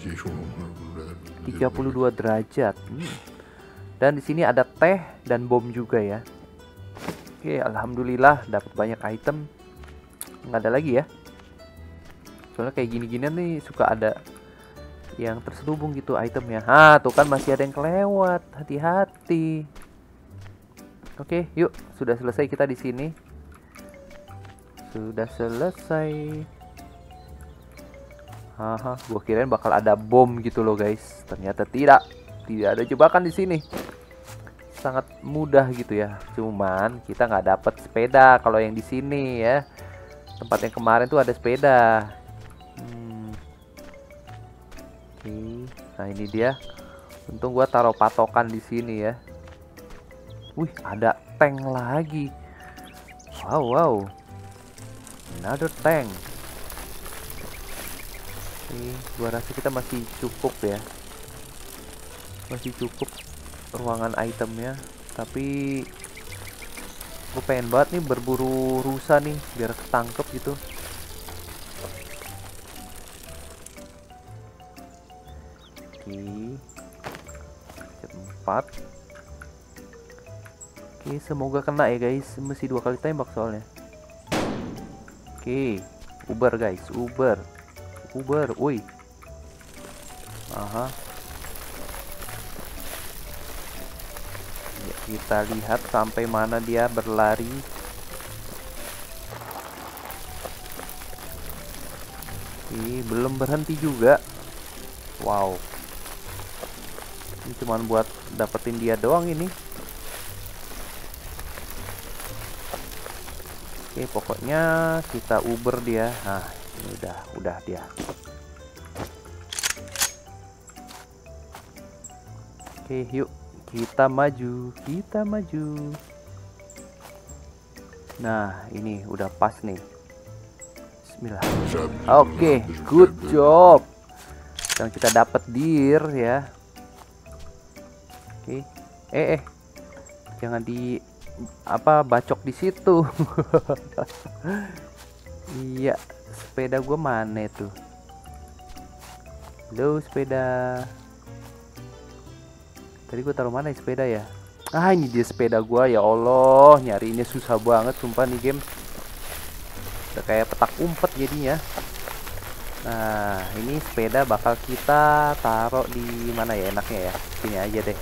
tiga puluh dua derajat. Hmm. Dan di sini ada teh dan bom juga ya. Oke, alhamdulillah dapat banyak item. Nggak ada lagi ya, soalnya kayak gini-ginian nih suka ada yang terselubung gitu itemnya. Ah, tuh kan masih ada yang kelewat, hati-hati. Oke, yuk, sudah selesai kita di sini. Sudah selesai. Haha, gua kirain bakal ada bom gitu loh guys, ternyata tidak. Tidak ada jebakan di sini. Sangat mudah gitu ya. Cuman kita nggak dapat sepeda kalau yang di sini ya. Tempat yang kemarin tuh ada sepeda. Hmm. Oke, nah ini dia. Untung gua taruh patokan di sini ya. Wih, ada tank lagi. Wow, wow. Another tank. Oke, gua rasa kita masih cukup ya. Masih cukup ruangan itemnya. Tapi gue pengen banget nih berburu rusa nih biar ketangkep gitu. Oke, cepat. Oke, semoga kena ya guys. Mesti dua kali tembak soalnya. Oke, Uber guys, Uber, Uber, woi. Aha. Kita lihat sampai mana dia berlari. Ih, belum berhenti juga. Wow. Ini cuma buat dapetin dia doang ini. Oke, pokoknya kita Uber dia. Nah, ini udah, udah dia. Oke, yuk. Kita maju, kita maju. Nah, ini udah pas nih. Bismillah. Oke, okay, good job. Dan kita dapat deer ya. Oke. Okay. Eh, eh. Jangan di apa bacok di situ. Iya, sepeda gue mana tuh? Halo, sepeda. Tadi gue taruh mana ya sepeda ya? Ah, ini dia sepeda gue. Ya Allah, nyariinnya susah banget sumpah nih game. Udah kayak petak umpet jadinya. Nah, ini sepeda bakal kita taruh di mana ya enaknya ya? Sini aja deh.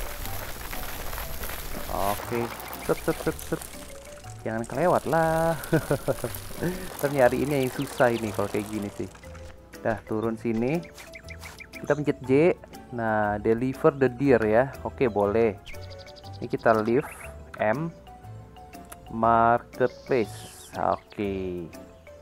Oke, set set set set. Jangan kelewat lah. Ternyata nyariinnya yang susah ini kalau kayak gini sih. Dah, turun sini. Kita pencet J. Nah, deliver the deer ya. Oke, boleh. Ini kita lift M marketplace. Oke.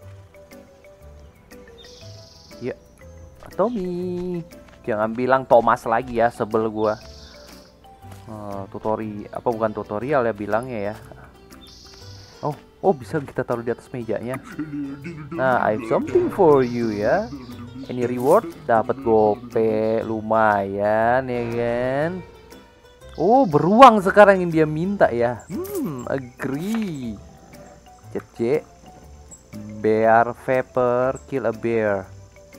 Ya, Tommy. Jangan bilang Thomas lagi ya, sebel gua. Uh, tutori apa bukan tutorial ya bilangnya ya. Oh, oh bisa kita taruh di atas mejanya. Nah, I have something for you ya. Any reward? Dapat gope lumayan ya kan. Oh, beruang sekarang yang dia minta ya. Hmm, agree. Cet C. Bear Vapor kill a bear.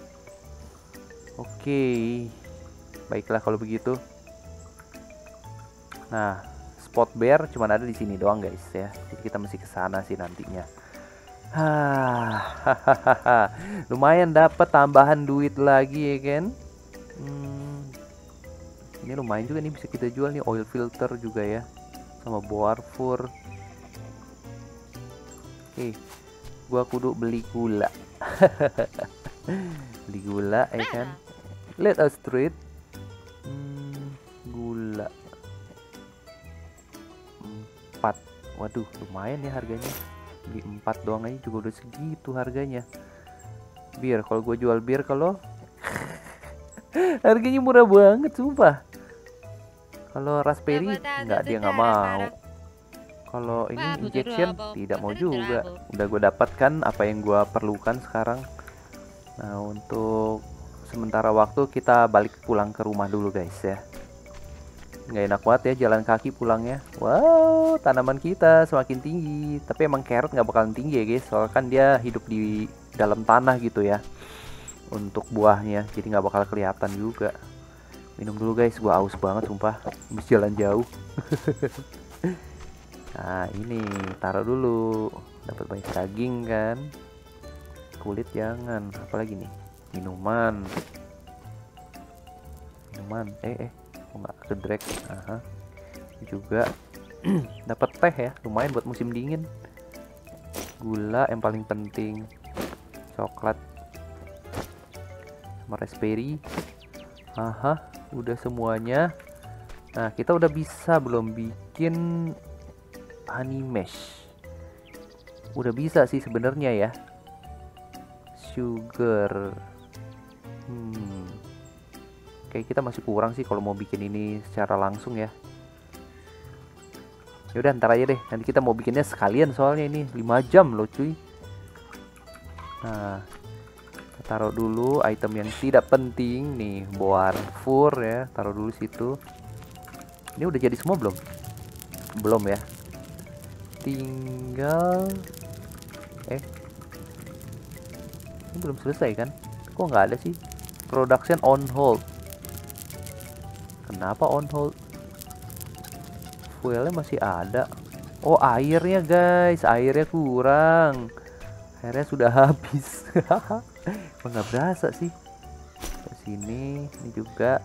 Oke, baiklah kalau begitu. Nah, spot bear cuman ada di sini doang guys ya. Jadi kita mesti ke sana sih nantinya. Hahaha, lumayan dapat tambahan duit lagi ya kan. Hmm, ini lumayan juga nih, bisa kita jual nih oil filter juga ya, sama boar fur. Oke, gua kudu beli gula. Beli gula ya kan. Let us trade. Hmm, gula empat. Waduh, lumayan ya harganya. Beli empat doang aja juga udah segitu harganya. Bir, kalau gue jual bir, kalau harganya murah banget sumpah. Kalau raspberry nggak, dia nggak mau. Kalau ini injection tidak mau juga. Udah gue dapatkan apa yang gue perlukan sekarang. Nah, untuk sementara waktu kita balik pulang ke rumah dulu guys ya. Nggak enak banget ya jalan kaki pulangnya. Wow, tanaman kita semakin tinggi. Tapi emang carrot nggak bakalan tinggi ya guys, soalnya kan dia hidup di dalam tanah gitu ya untuk buahnya, jadi nggak bakal kelihatan juga. Minum dulu guys, gua aus banget sumpah habis jalan jauh. Nah ini taruh dulu, dapat banyak daging kan. Kulit jangan, apalagi nih, minuman minuman eh eh kok nggak ke drag. Aha, juga dapat teh ya, lumayan buat musim dingin. Gula yang paling penting, coklat sama raspberry. Aha, udah semuanya. Nah, kita udah bisa belum bikin honey mesh? Udah bisa sih sebenarnya ya. Sugar. Hmm. Kayak kita masih kurang sih kalau mau bikin ini secara langsung ya. Ya udah ntar aja deh. Nanti kita mau bikinnya sekalian soalnya ini lima jam loh cuy. Nah, kita taruh dulu item yang tidak penting nih, boar fur ya, taruh dulu situ. Ini udah jadi semua belum? Belum ya. Tinggal eh ini belum selesai kan? Kok nggak ada sih? Production on hold. Kenapa on hold? Fuelnya masih ada. Oh, airnya guys, airnya kurang. Airnya sudah habis. Nggak berasa sih. Ke sini, ini juga.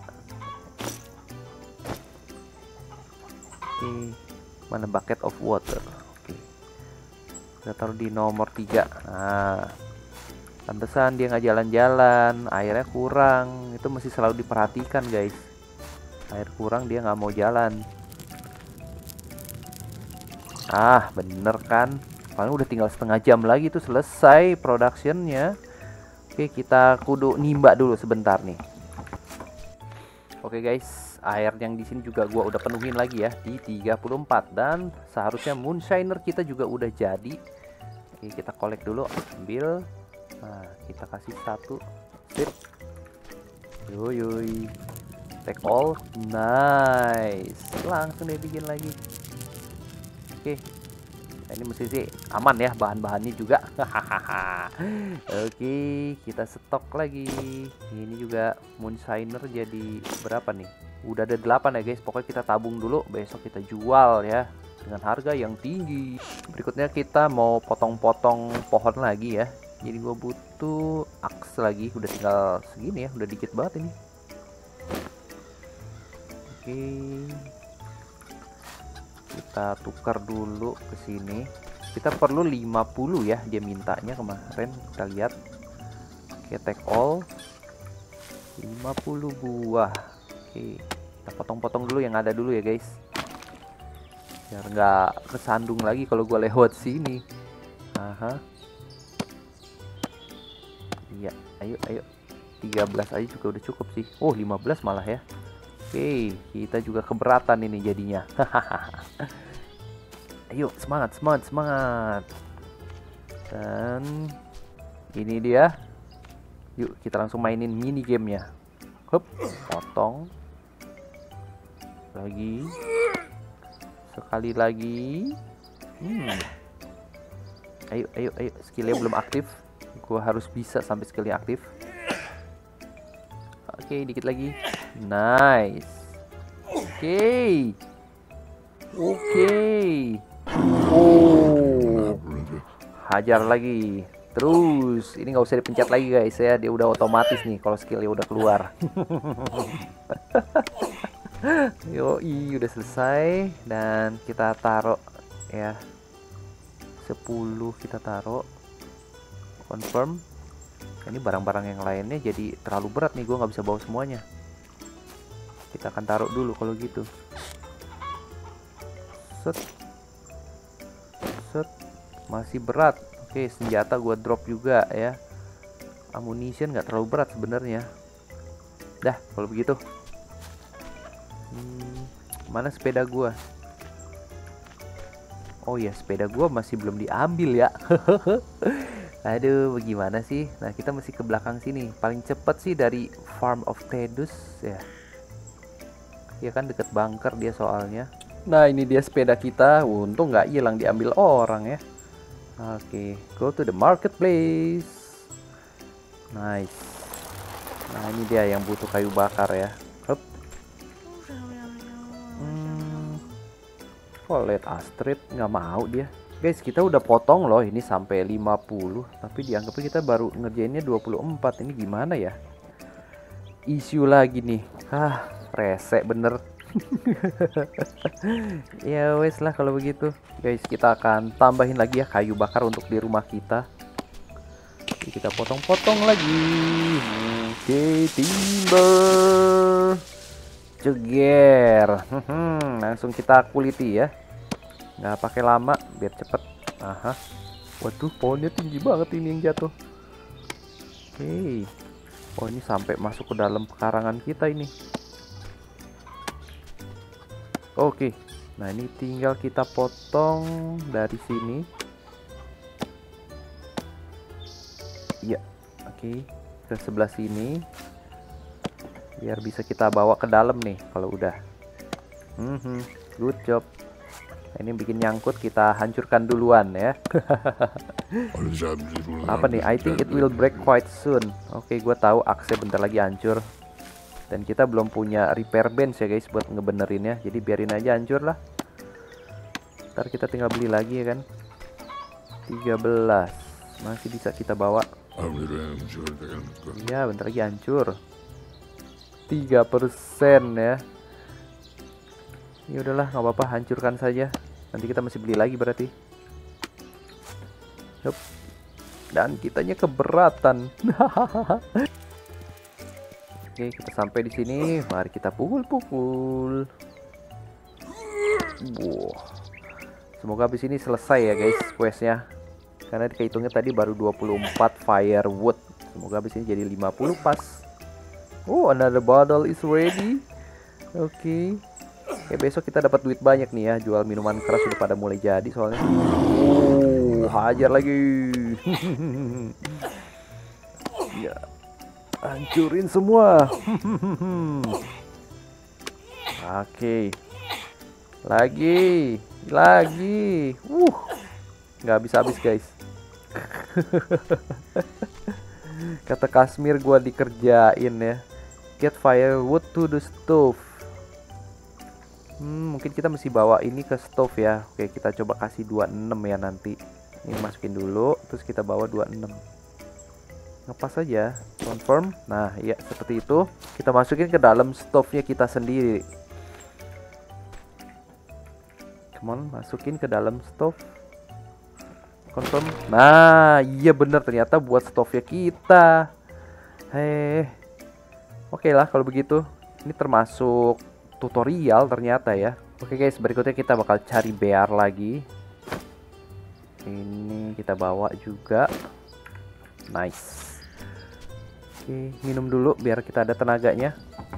Oke, mana bucket of water? Oke, kita taruh di nomor tiga. Nah, pantesan dia nggak jalan-jalan, airnya kurang. Itu mesti selalu diperhatikan guys. Air kurang dia nggak mau jalan. Ah, bener kan? Paling udah tinggal setengah jam lagi tuh selesai productionnya. Oke, kita kudu nimba dulu sebentar nih. Oke guys, air yang di sini juga gua udah penuhin lagi ya di tiga puluh empat, dan seharusnya moonshiner kita juga udah jadi. Oke, kita collect dulu, ambil. Nah, kita kasih satu. Sip. Yoi. Take all. Nice. Langsung deh bikin lagi. Oke, nah, ini mesti sih aman ya bahan-bahannya juga. Oke, kita stok lagi. Ini juga moonshiner jadi berapa nih? Udah ada delapan ya guys. Pokoknya kita tabung dulu, besok kita jual ya dengan harga yang tinggi. Berikutnya kita mau potong-potong pohon lagi ya. Jadi gue butuh aks lagi. Udah tinggal segini ya, udah dikit banget ini. Oke, kita tukar dulu ke sini. Kita perlu lima puluh ya, dia mintanya kemarin. Kita lihat. Oke, take all. lima puluh buah. Oke, kita potong-potong dulu yang ada dulu ya guys. Biar nggak kesandung lagi kalau gua lewat sini. Aha. Iya, ayo ayo. tiga belas aja juga udah cukup sih. Oh, lima belas malah ya. Oke, kita juga keberatan ini jadinya. Ayo, semangat, semangat, semangat. Dan ini dia. Yuk, kita langsung mainin mini gamenya. Hup, potong. Lagi. Sekali lagi. Hmm. Ayo, ayo, ayo. Skillnya belum aktif. Gua harus bisa sampai skillnya aktif. Oke, dikit lagi. Nice. Oke. Oke. Oh. Hajar lagi. Terus, ini nggak usah dipencet lagi guys ya. Dia udah otomatis nih kalau skillnya udah keluar. Yoi, udah selesai. Dan kita taruh ya. sepuluh kita taruh. Confirm. Ini barang-barang yang lainnya jadi terlalu berat nih, gue nggak bisa bawa semuanya. Kita akan taruh dulu kalau gitu. Set, set, masih berat. Oke, senjata gue drop juga ya. Ammunition nggak terlalu berat sebenarnya. Dah, kalau begitu. Hmm, mana sepeda gue? Oh ya, sepeda gue masih belum diambil ya. Aduh, bagaimana sih? Nah, kita masih ke belakang sini. Paling cepat sih dari Farm of Tedus ya. Ya kan deket bunker dia soalnya. Nah, ini dia sepeda kita. Untung nggak hilang diambil orang ya. Oke, go to the marketplace. Nice. Nah, ini dia yang butuh kayu bakar ya. Hup. Hmm. Oh, lihat Astrid nggak mau dia. Guys, kita udah potong loh ini sampai lima puluh, tapi dianggapnya kita baru ngerjainnya dua puluh empat. Ini gimana ya? Isu lagi nih. Ah, resek bener. Ya wes lah kalau begitu. Guys, kita akan tambahin lagi ya kayu bakar untuk di rumah kita. Jadi kita potong-potong lagi. Oke, timber. Ceger. Langsung kita kuliti ya. Nggak pakai lama biar cepet. Aha. Waduh, pohonnya tinggi banget ini yang jatuh. Oke. Oh, ini sampai masuk ke dalam pekarangan kita ini. Oke. Nah, ini tinggal kita potong dari sini. Iya. Oke. Ke sebelah sini. Biar bisa kita bawa ke dalam nih kalau udah. Mhm. Good job. Ini bikin nyangkut, kita hancurkan duluan ya. Apa nih? I think it will break quite soon. Oke, gue tahu aksnya bentar lagi hancur. Dan kita belum punya repair bench ya guys buat ngebenerinnya. Jadi biarin aja hancur lah. Ntar kita tinggal beli lagi ya kan. tiga belas. Masih bisa kita bawa. Ya, bentar lagi hancur. tiga persen ya. Ya udahlah, nggak apa-apa, hancurkan saja. Nanti kita masih beli lagi berarti. Yup. Dan kitanya keberatan. Oke, kita sampai di sini. Mari kita pukul-pukul. Wow. Semoga habis ini selesai ya guys questnya. Karena dihitungnya tadi baru dua puluh empat firewood. Semoga habis ini jadi lima puluh pas. Oh, another bottle is ready. Oke. Okay. Oke, besok kita dapat duit banyak nih ya. Jual minuman keras sudah pada mulai jadi soalnya. Oh, hajar lagi. Ya, hancurin semua. Oke. Lagi, lagi. Uh, nggak habis-habis guys. Kata Kasmir gua dikerjain ya. Get firewood to the stove. Hmm, mungkin kita mesti bawa ini ke stove ya. Oke, kita coba kasih dua puluh enam ya nanti. Ini masukin dulu, terus kita bawa dua puluh enam. Ngepas aja, confirm. Nah, ya seperti itu. Kita masukin ke dalam stove-nya kita sendiri. Come on, masukin ke dalam stove. Confirm. Nah, iya bener ternyata buat stove-nya kita. Hei. Oke lah kalau begitu. Ini termasuk tutorial ternyata ya. Oke guys, berikutnya kita bakal cari bear lagi. Ini kita bawa juga. Nice. Oke, minum dulu biar kita ada tenaganya.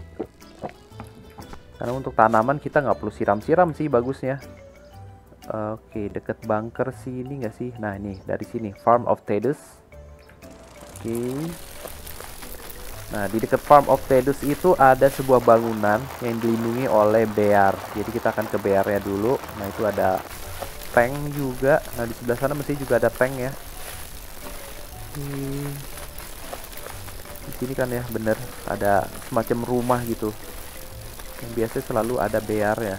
Karena untuk tanaman kita nggak perlu siram-siram sih bagusnya. Oke, deket bunker sini nggak sih? Nah ini dari sini, Farm of Tedus. Oke. Nah, di dekat Farm of Tedus itu ada sebuah bangunan yang dilindungi oleh bear. Jadi kita akan ke bearnya dulu. Nah, itu ada tank juga. Nah di sebelah sana mesti juga ada tank ya. Hmm. Di sini kan ya bener ada semacam rumah gitu. Yang biasa selalu ada bear ya.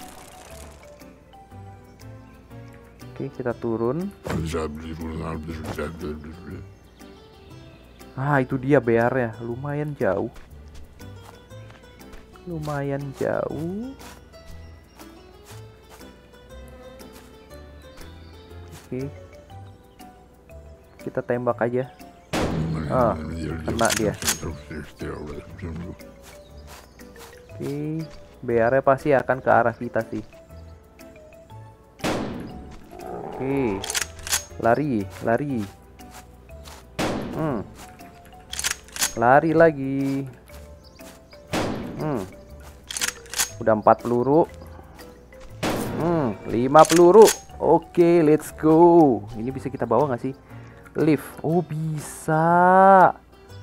Oke, kita turun. Ah, itu dia bearnya. Lumayan jauh. Lumayan jauh. Oke. Kita tembak aja. Ah, kena dia. Oke, bearnya pasti akan ke arah kita sih. Oke, lari, lari. Hmm, lari lagi. Hmm, udah empat peluru. Hmm, lima peluru. Oke, let's go. Ini bisa kita bawa nggak sih? Lift. Oh, bisa.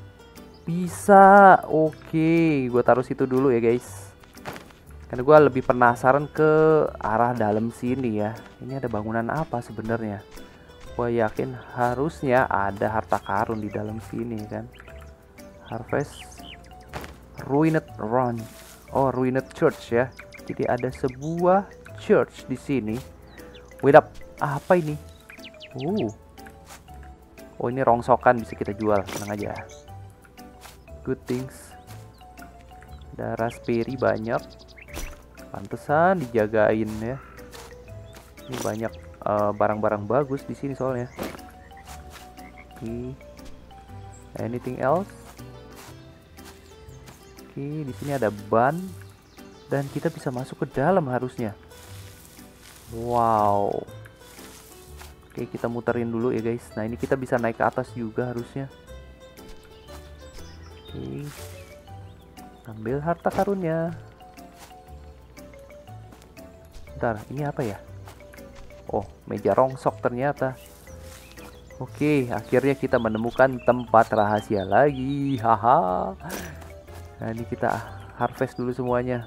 Bisa. Oke, gue taruh situ dulu ya guys. Karena gue lebih penasaran ke arah dalam sini ya. Ini ada bangunan apa sebenarnya? Gue yakin harusnya ada harta karun di dalam sini kan. Harvest Ruined Run. Oh, Ruined Church ya. Jadi ada sebuah church di sini. Wait up. Apa ini? Uh. Oh, ini rongsokan bisa kita jual. Tenang aja. Good things. Ada raspberry banyak. Pantesan dijagain ya. Ini banyak barang-barang uh, bagus di sini soalnya. Oke. Okay. Anything else? Oke, okay, di sini ada ban dan kita bisa masuk ke dalam harusnya. Wow. Oke, okay, kita muterin dulu ya guys. Nah, ini kita bisa naik ke atas juga harusnya. Oke. Okay. Ambil harta karunnya. Bentar, ini apa ya? Oh, meja rongsok ternyata. Oke, akhirnya kita menemukan tempat rahasia lagi. Haha. Nah, ini kita harvest dulu semuanya.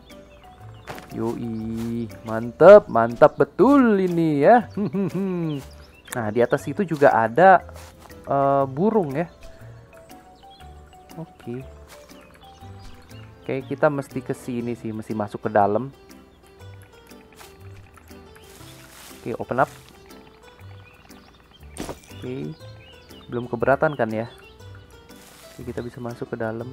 Yoi, mantap, mantap betul ini ya. Nah, di atas itu juga ada uh, burung ya. Oke. Oke, kita mesti ke sini sih, mesti masuk ke dalam. Oke, open up. Oke, belum keberatan kan ya? Oke, kita bisa masuk ke dalam.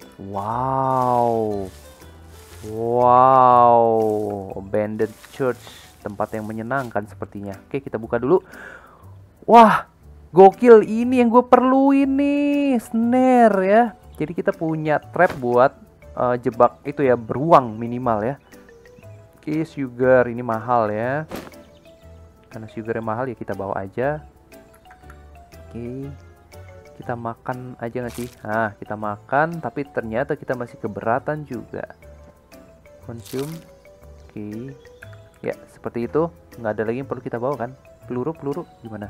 Wow, wow, abandoned church, tempat yang menyenangkan sepertinya. Oke, kita buka dulu. Wah, gokil, ini yang gue perlu ini, snare ya. Jadi kita punya trap buat uh, jebak itu ya, beruang minimal ya. Oke, sugar ini mahal ya. Karena sugarnya mahal ya kita bawa aja. Oke, kita makan aja nggak sih? Nah, kita makan, tapi ternyata kita masih keberatan juga. Consume. Oke, ya seperti itu. Nggak ada lagi yang perlu kita bawa kan? Peluru, peluru gimana?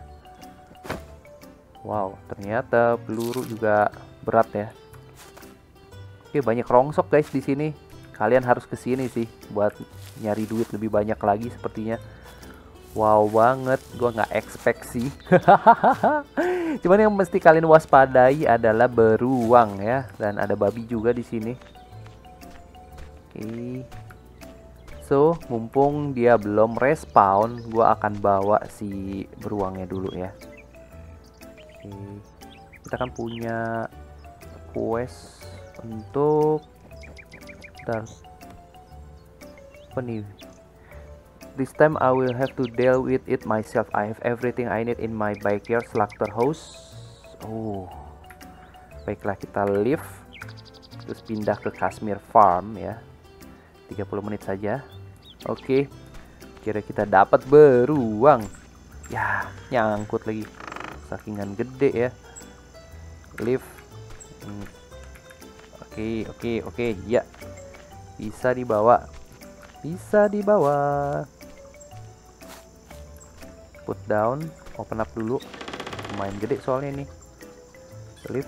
Wow, ternyata peluru juga berat ya. Oke, banyak rongsok guys di sini. Kalian harus ke sini sih buat nyari duit lebih banyak lagi sepertinya. Wow banget, gua nggak expect sih. Cuman yang mesti kalian waspadai adalah beruang ya, dan ada babi juga di sini. Oke. So, mumpung dia belum respawn, gua akan bawa si beruangnya dulu ya. Oke. Kita kan punya quest untuk bentar. Apa nih? This time I will have to deal with it myself. I have everything I need in my backyard slaughterhouse. Oh, baiklah, kita leave, terus pindah ke Kashmir Farm ya. tiga puluh menit saja. Oke, kira kita dapat beruang. Ya, nyangkut lagi. Sakingan gede ya. Leave. Hmm. Oke, oke, oke, ya. Bisa dibawa. Bisa dibawa. Put down, open up dulu. Lumayan gede soalnya ini. Lift.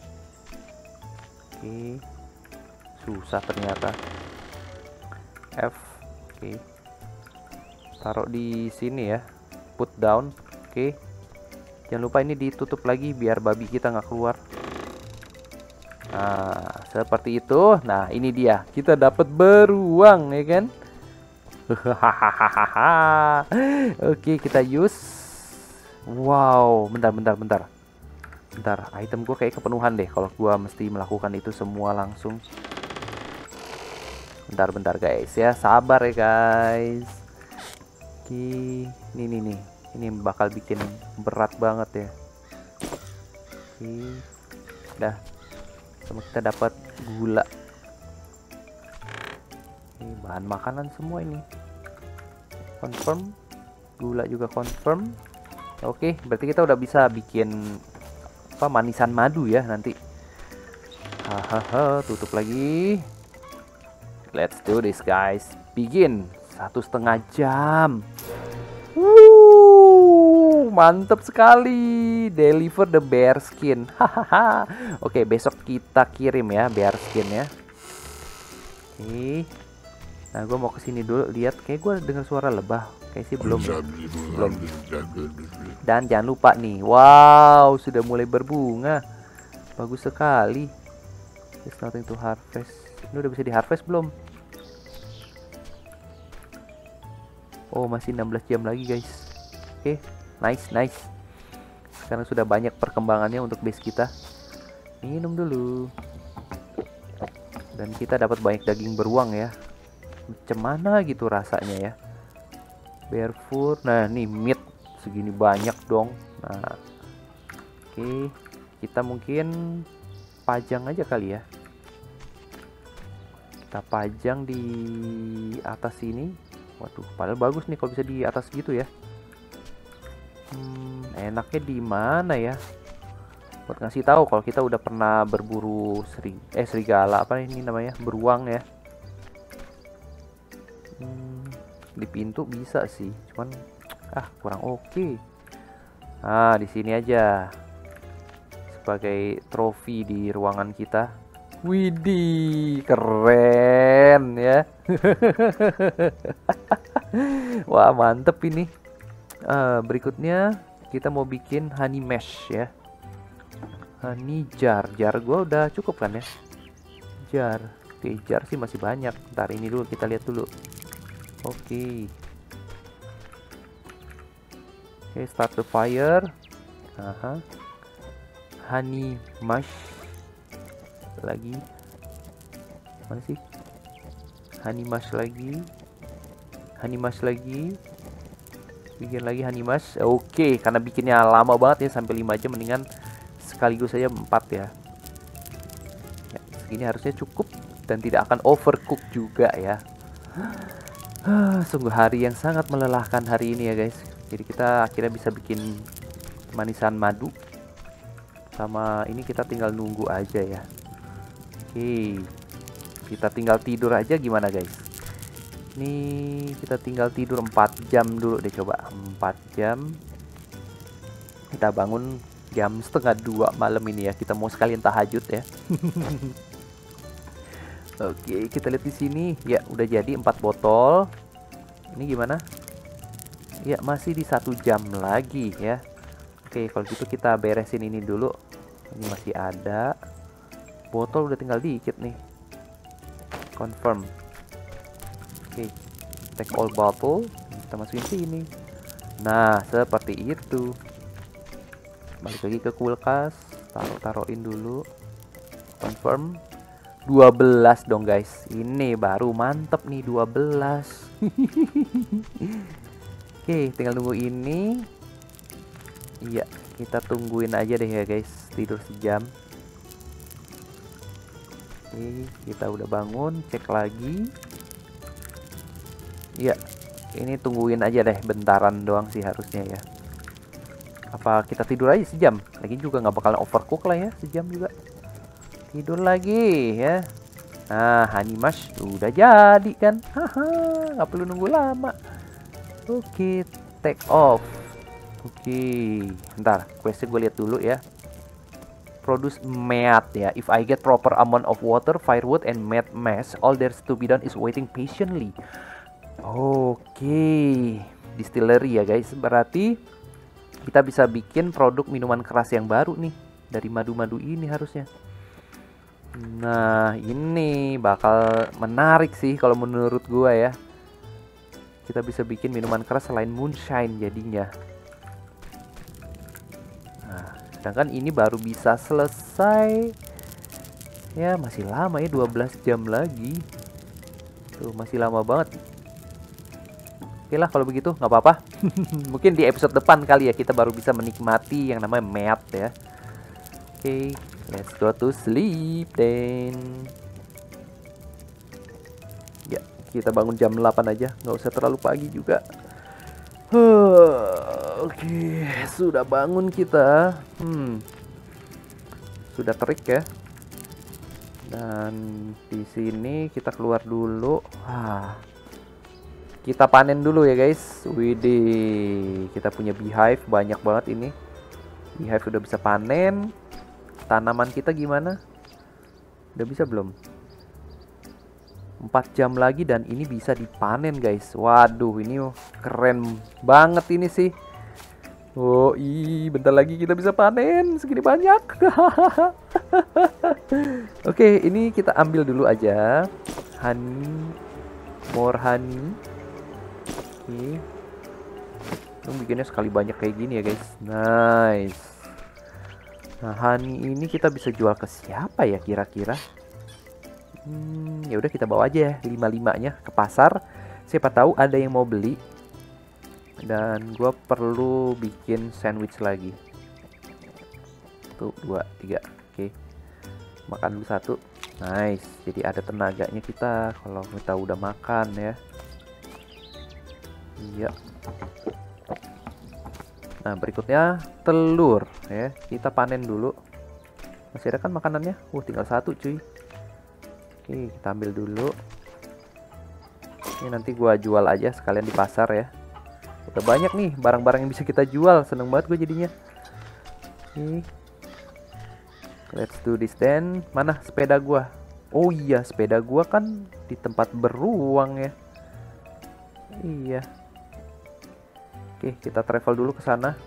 Oke. Susah ternyata. F. Oke. Taruh di sini ya. put down. Oke. Jangan lupa ini ditutup lagi biar babi kita nggak keluar. Nah, seperti itu. Nah, ini dia. Kita dapat beruang, ya kan? Oke, kita use. Wow, bentar, bentar, bentar. Bentar, item gue kayak kepenuhan deh kalau gue mesti melakukan itu semua langsung. Bentar, bentar guys ya. Sabar ya guys. Oke, ini nih nih. Ini bakal bikin berat banget ya. Oke. Dah. Sama kita dapat gula. Ini bahan makanan semua ini. Confirm. Gula juga confirm. Oke, berarti kita udah bisa bikin apa manisan madu ya nanti. Hahaha, tutup lagi. Let's do this guys. Begin. Satu setengah jam. Wuh, mantep sekali. Deliver the bear skin. Hahaha. Oke, besok kita kirim ya bear skin ya. Oke. Nah, gue mau kesini dulu lihat. Kayak gue dengar suara lebah. Kayak sih belum. Ya. Belum. Dan jangan lupa nih. Wow, sudah mulai berbunga. Bagus sekali. There's nothing to harvest. Ini udah bisa di harvest belum? Oh, masih enam belas jam lagi guys. Oke, okay. Nice, nice. Sekarang sudah banyak perkembangannya untuk base kita. Minum dulu. Dan kita dapat banyak daging beruang ya. Macam mana gitu rasanya ya. Barefoot. Nah, nih meat segini banyak dong. Nah. Oke, okay. Kita mungkin pajang aja kali ya. Kita pajang di atas sini. Waduh, padahal bagus nih kalau bisa di atas gitu ya. Hmm, enaknya di mana ya? Buat ngasih tahu kalau kita udah pernah berburu seri eh serigala apa ini namanya? Beruang ya. Hmm, di pintu bisa sih, cuman ah kurang oke. Okay. Ah, di sini aja. Sebagai trofi di ruangan kita. Widih, keren ya. Wah, mantep ini. Uh, berikutnya kita mau bikin honey mesh ya. Honey jar. Jar gue udah cukup kan ya. Jar. Oke, jar sih masih banyak. Ntar ini dulu kita lihat dulu. Oke. Oke, start the fire. Aha. Honey mesh. Lagi mana sih? Honey mash lagi, honey mash lagi, bikin lagi honey mash. Oke, karena bikinnya lama banget ya sampai lima jam, mendingan sekaligus saja empat ya. Ya, segini harusnya cukup dan tidak akan overcook juga ya. Sungguh hari yang sangat melelahkan hari ini ya guys. Jadi kita akhirnya bisa bikin manisan madu. Sama ini kita tinggal nunggu aja ya. Oke, kita tinggal tidur aja gimana guys? Ini kita tinggal tidur empat jam dulu deh, coba empat jam. Kita bangun jam setengah dua malam ini ya. Kita mau sekalian tahajud ya. Oke, kita lihat di sini ya, udah jadi empat botol. Ini gimana? Ya, masih di satu jam lagi ya. Oke, kalau gitu kita beresin ini dulu. Ini masih ada. Botol udah tinggal dikit nih. Confirm. Oke, take all bottle. Kita masukin sini. Nah, seperti itu. Balik lagi ke kulkas. Taruh-taruhin dulu. Confirm. dua belas dong guys. Ini baru mantep nih dua belas. Oke, tinggal nunggu ini. Iya, kita tungguin aja deh ya guys. Tidur sejam. Oke, kita udah bangun, cek lagi. Iya, ini tungguin aja deh, bentaran doang sih harusnya ya. Apa kita tidur aja sejam? Lagi juga nggak bakalan overcook lah ya, sejam juga. Tidur lagi ya. Nah, honey mash udah jadi kan? Haha, nggak perlu nunggu lama. Oke, take off. Oke, ntar questnya gue lihat dulu ya. Produce meat ya. If I get proper amount of water, firewood, and meat mass, all there's to be done is waiting patiently. Oke. distillery ya guys. Berarti kita bisa bikin produk minuman keras yang baru nih dari madu-madu ini harusnya. Nah, ini bakal menarik sih kalau menurut gua ya. Kita bisa bikin minuman keras selain moonshine jadinya. Nah, sedangkan ini baru bisa selesai. Ya, masih lama ya, dua belas jam lagi. Tuh, masih lama banget. Oke lah kalau begitu, nggak apa-apa. Mungkin di episode depan kali ya kita baru bisa menikmati yang namanya matte ya. Oke, let's go to sleep then. Ya, kita bangun jam delapan aja, nggak usah terlalu pagi juga. Huh, Oke, sudah bangun kita. Hmm, sudah terik ya. Dan di sini kita keluar dulu. Ah, kita panen dulu ya guys. Widih, kita punya beehive banyak banget ini. Beehive udah bisa panen. Tanaman kita gimana? Udah bisa belum? empat jam lagi dan ini bisa dipanen guys. Waduh, ini keren banget ini sih. Oh, ih, bentar lagi kita bisa panen segini banyak. Oke, ini kita ambil dulu aja. Honey, more honey. Oke. Ini bikinnya sekali banyak kayak gini ya guys. Nice. Nah, honey ini kita bisa jual ke siapa ya kira-kira? Hmm, ya udah kita bawa aja ya lima limanya ke pasar. Siapa tahu ada yang mau beli. Dan gue perlu bikin sandwich lagi. Satu, dua, tiga. Oke. Makan dulu satu. Nice. Jadi ada tenaganya kita kalau kita udah makan ya. Iya. Nah, berikutnya telur ya. Kita panen dulu. Masih ada kan makanannya? Uh, tinggal satu cuy. Oke, kita ambil dulu. Ini nanti gua jual aja sekalian di pasar ya. Udah banyak nih barang-barang yang bisa kita jual. Seneng banget gue jadinya. Oke. Let's do this then. Mana sepeda gua? Oh iya, sepeda gua kan di tempat beruang ya. Iya. Oke, kita travel dulu ke sana.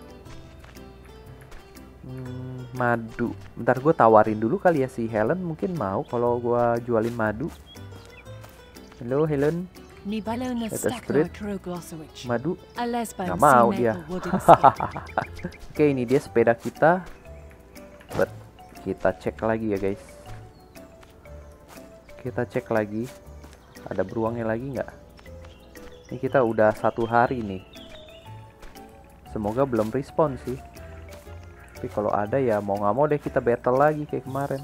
Hmm, madu. Bentar gue tawarin dulu kali ya si Helen, mungkin mau kalau gue jualin madu. Halo Helen. Madu. Nggak mau dia. Oke, ini dia sepeda kita. But kita cek lagi ya guys. Kita cek lagi. Ada beruangnya lagi nggak? Ini kita udah satu hari nih. Semoga belum respon sih. Tapi kalau ada ya mau nggak mau deh kita battle lagi kayak kemarin.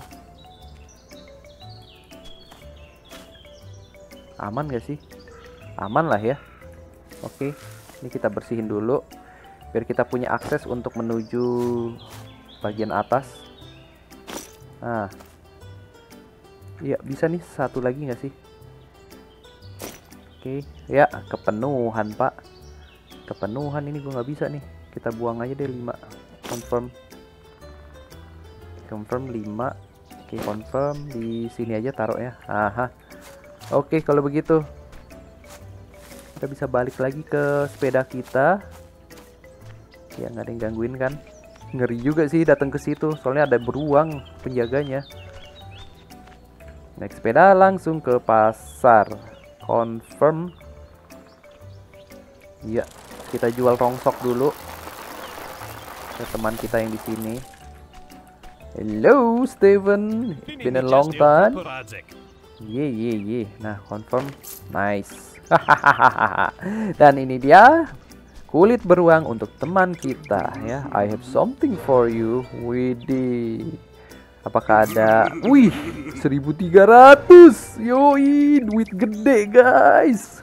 Aman gak sih? Aman lah ya. Oke, ini kita bersihin dulu biar kita punya akses untuk menuju bagian atas. Nah, iya bisa nih satu lagi nggak sih? Oke, ya kepenuhan pak. Kepenuhan ini gue nggak bisa nih. Kita buang aja deh lima. Confirm. Confirm lima. Oke, confirm di sini aja taruh ya. Aha. Oke, kalau begitu kita bisa balik lagi ke sepeda kita. Ya nggak ada yang gangguin kan? Ngeri juga sih datang ke situ. Soalnya ada beruang penjaganya. Naik sepeda langsung ke pasar. Confirm. Iya, kita jual rongsok dulu ke teman kita yang di sini. Hello Steven, it's been a long time. Ye ye ye. Nah, confirm. Nice. Dan ini dia kulit beruang untuk teman kita ya. I have something for you. Widih. Apakah ada? Wih, seribu tiga ratus. Yoi, duit gede guys.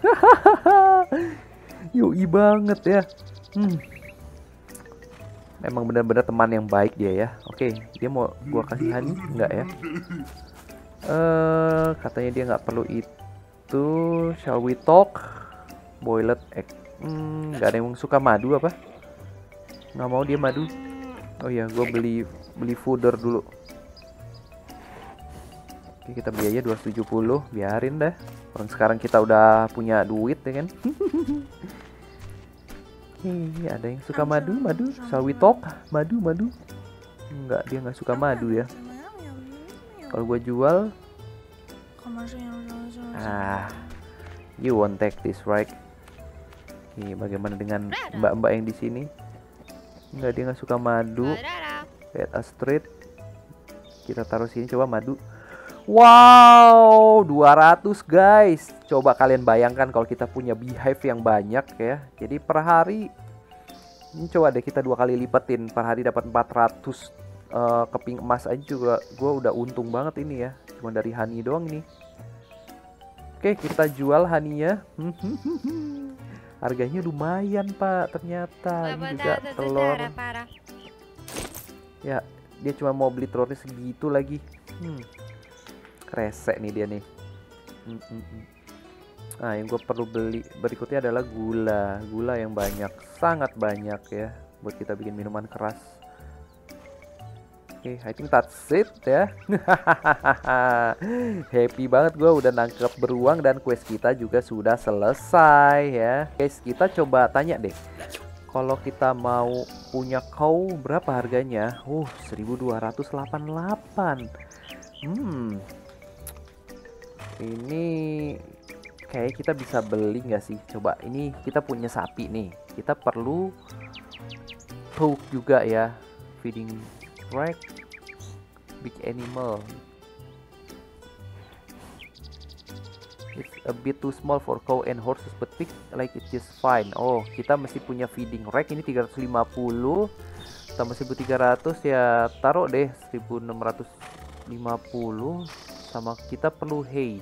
Yoi banget ya. Hmm. Memang benar-benar teman yang baik dia ya. Oke, dia mau gua kasih honey enggak ya? Eh, uh, katanya dia nggak perlu itu. Shall we talk? Boiled egg. Hmm, nggak ada yang suka madu apa? Nggak mau dia madu. Oh iya, gua beli beli fooder dulu. Oke, kita beli aja dua ratus tujuh puluh, biarin dah. Orang sekarang kita udah punya duit ya kan. Ini ada yang suka madu, madu. Shall we talk? Madu, madu. Enggak, dia nggak suka madu ya. Kalau gue jual, ah, you won't take this, right? Ini bagaimana dengan mbak-mbak yang di sini? Enggak, dia nggak suka madu. Let us trade. Kita taruh sini, coba madu. Wow, dua ratus guys. Coba kalian bayangkan kalau kita punya beehive yang banyak ya. Jadi per hari, ini coba deh kita dua kali lipetin. Per hari dapat empat ratus uh, keping emas aja juga. Gue udah untung banget ini ya. Cuma dari honey doang nih. Oke, kita jual honey-nya. Harganya lumayan pak, ternyata. Ini juga telur. Ya, dia cuma mau beli telurnya segitu lagi. Hmm. Kresek nih dia nih. Hmm, hmm, hmm. Nah, yang gue perlu beli berikutnya adalah gula. Gula yang banyak, sangat banyak ya, buat kita bikin minuman keras. Oke, okay, I think that's it ya. Happy banget gue udah nangkep beruang dan quest kita juga sudah selesai ya. Guys, kita coba tanya deh. Kalau kita mau punya cow berapa harganya? Uh, seribu dua ratus delapan puluh delapan. Hmm. Ini kayak kita bisa beli nggak sih? Coba, ini kita punya sapi nih. Kita perlu poke juga ya. Feeding rack, big animal. It's a bit too small for cow and horses, but pig like it just fine. Oh, kita mesti punya feeding rack ini tiga ratus lima puluh tambah seribu tiga ratus ya, taruh deh seribu enam ratus lima puluh. Sama kita perlu hay.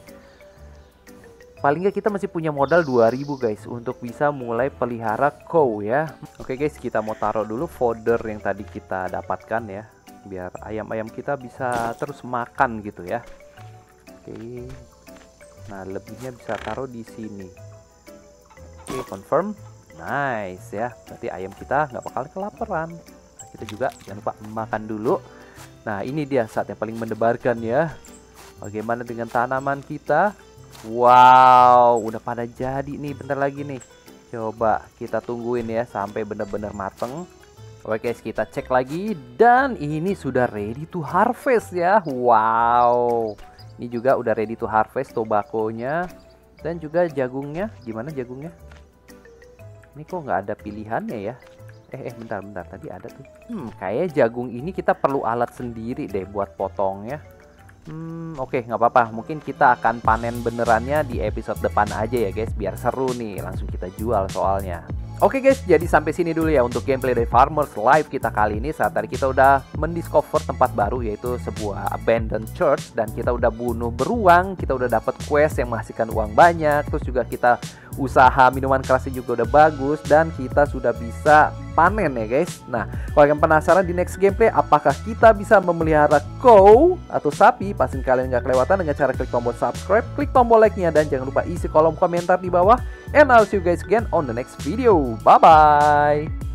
Paling nggak kita masih punya modal dua ribu guys untuk bisa mulai pelihara cow ya. Oke guys, kita mau taruh dulu fodder yang tadi kita dapatkan ya, biar ayam-ayam kita bisa terus makan gitu ya. Oke. Nah, lebihnya bisa taruh di sini. Oke, confirm. Nice ya. Berarti ayam kita nggak bakal kelaparan. Nah, kita juga jangan lupa makan dulu. Nah, ini dia saat yang paling mendebarkan ya. Bagaimana dengan tanaman kita? Wow, udah pada jadi nih, bentar lagi nih. Coba kita tungguin ya sampai benar-benar mateng. Oke guys, kita cek lagi dan ini sudah ready to harvest ya. Wow. Ini juga udah ready to harvest tobakonya dan juga jagungnya. Gimana jagungnya? Ini kok nggak ada pilihannya ya? Eh, eh bentar, bentar. Tadi ada tuh. Hmm, kayak jagung ini kita perlu alat sendiri deh buat potongnya. Hmm, oke, okay, nggak apa-apa. Mungkin kita akan panen benerannya di episode depan aja ya guys, biar seru nih. Langsung kita jual soalnya. Oke okay guys, jadi sampai sini dulu ya untuk gameplay dari Farmers Live kita kali ini. Saat tadi kita udah mendiscover tempat baru, yaitu sebuah abandoned church, dan kita udah bunuh beruang, kita udah dapat quest yang menghasilkan uang banyak, terus juga kita usaha minuman kerasnya juga udah bagus, dan kita sudah bisa panen ya guys. Nah, kalau kalian penasaran di next gameplay apakah kita bisa memelihara cow atau sapi, pasti kalian nggak kelewatan dengan cara klik tombol subscribe, klik tombol like-nya, dan jangan lupa isi kolom komentar di bawah. And I'll see you guys again on the next video. Bye bye.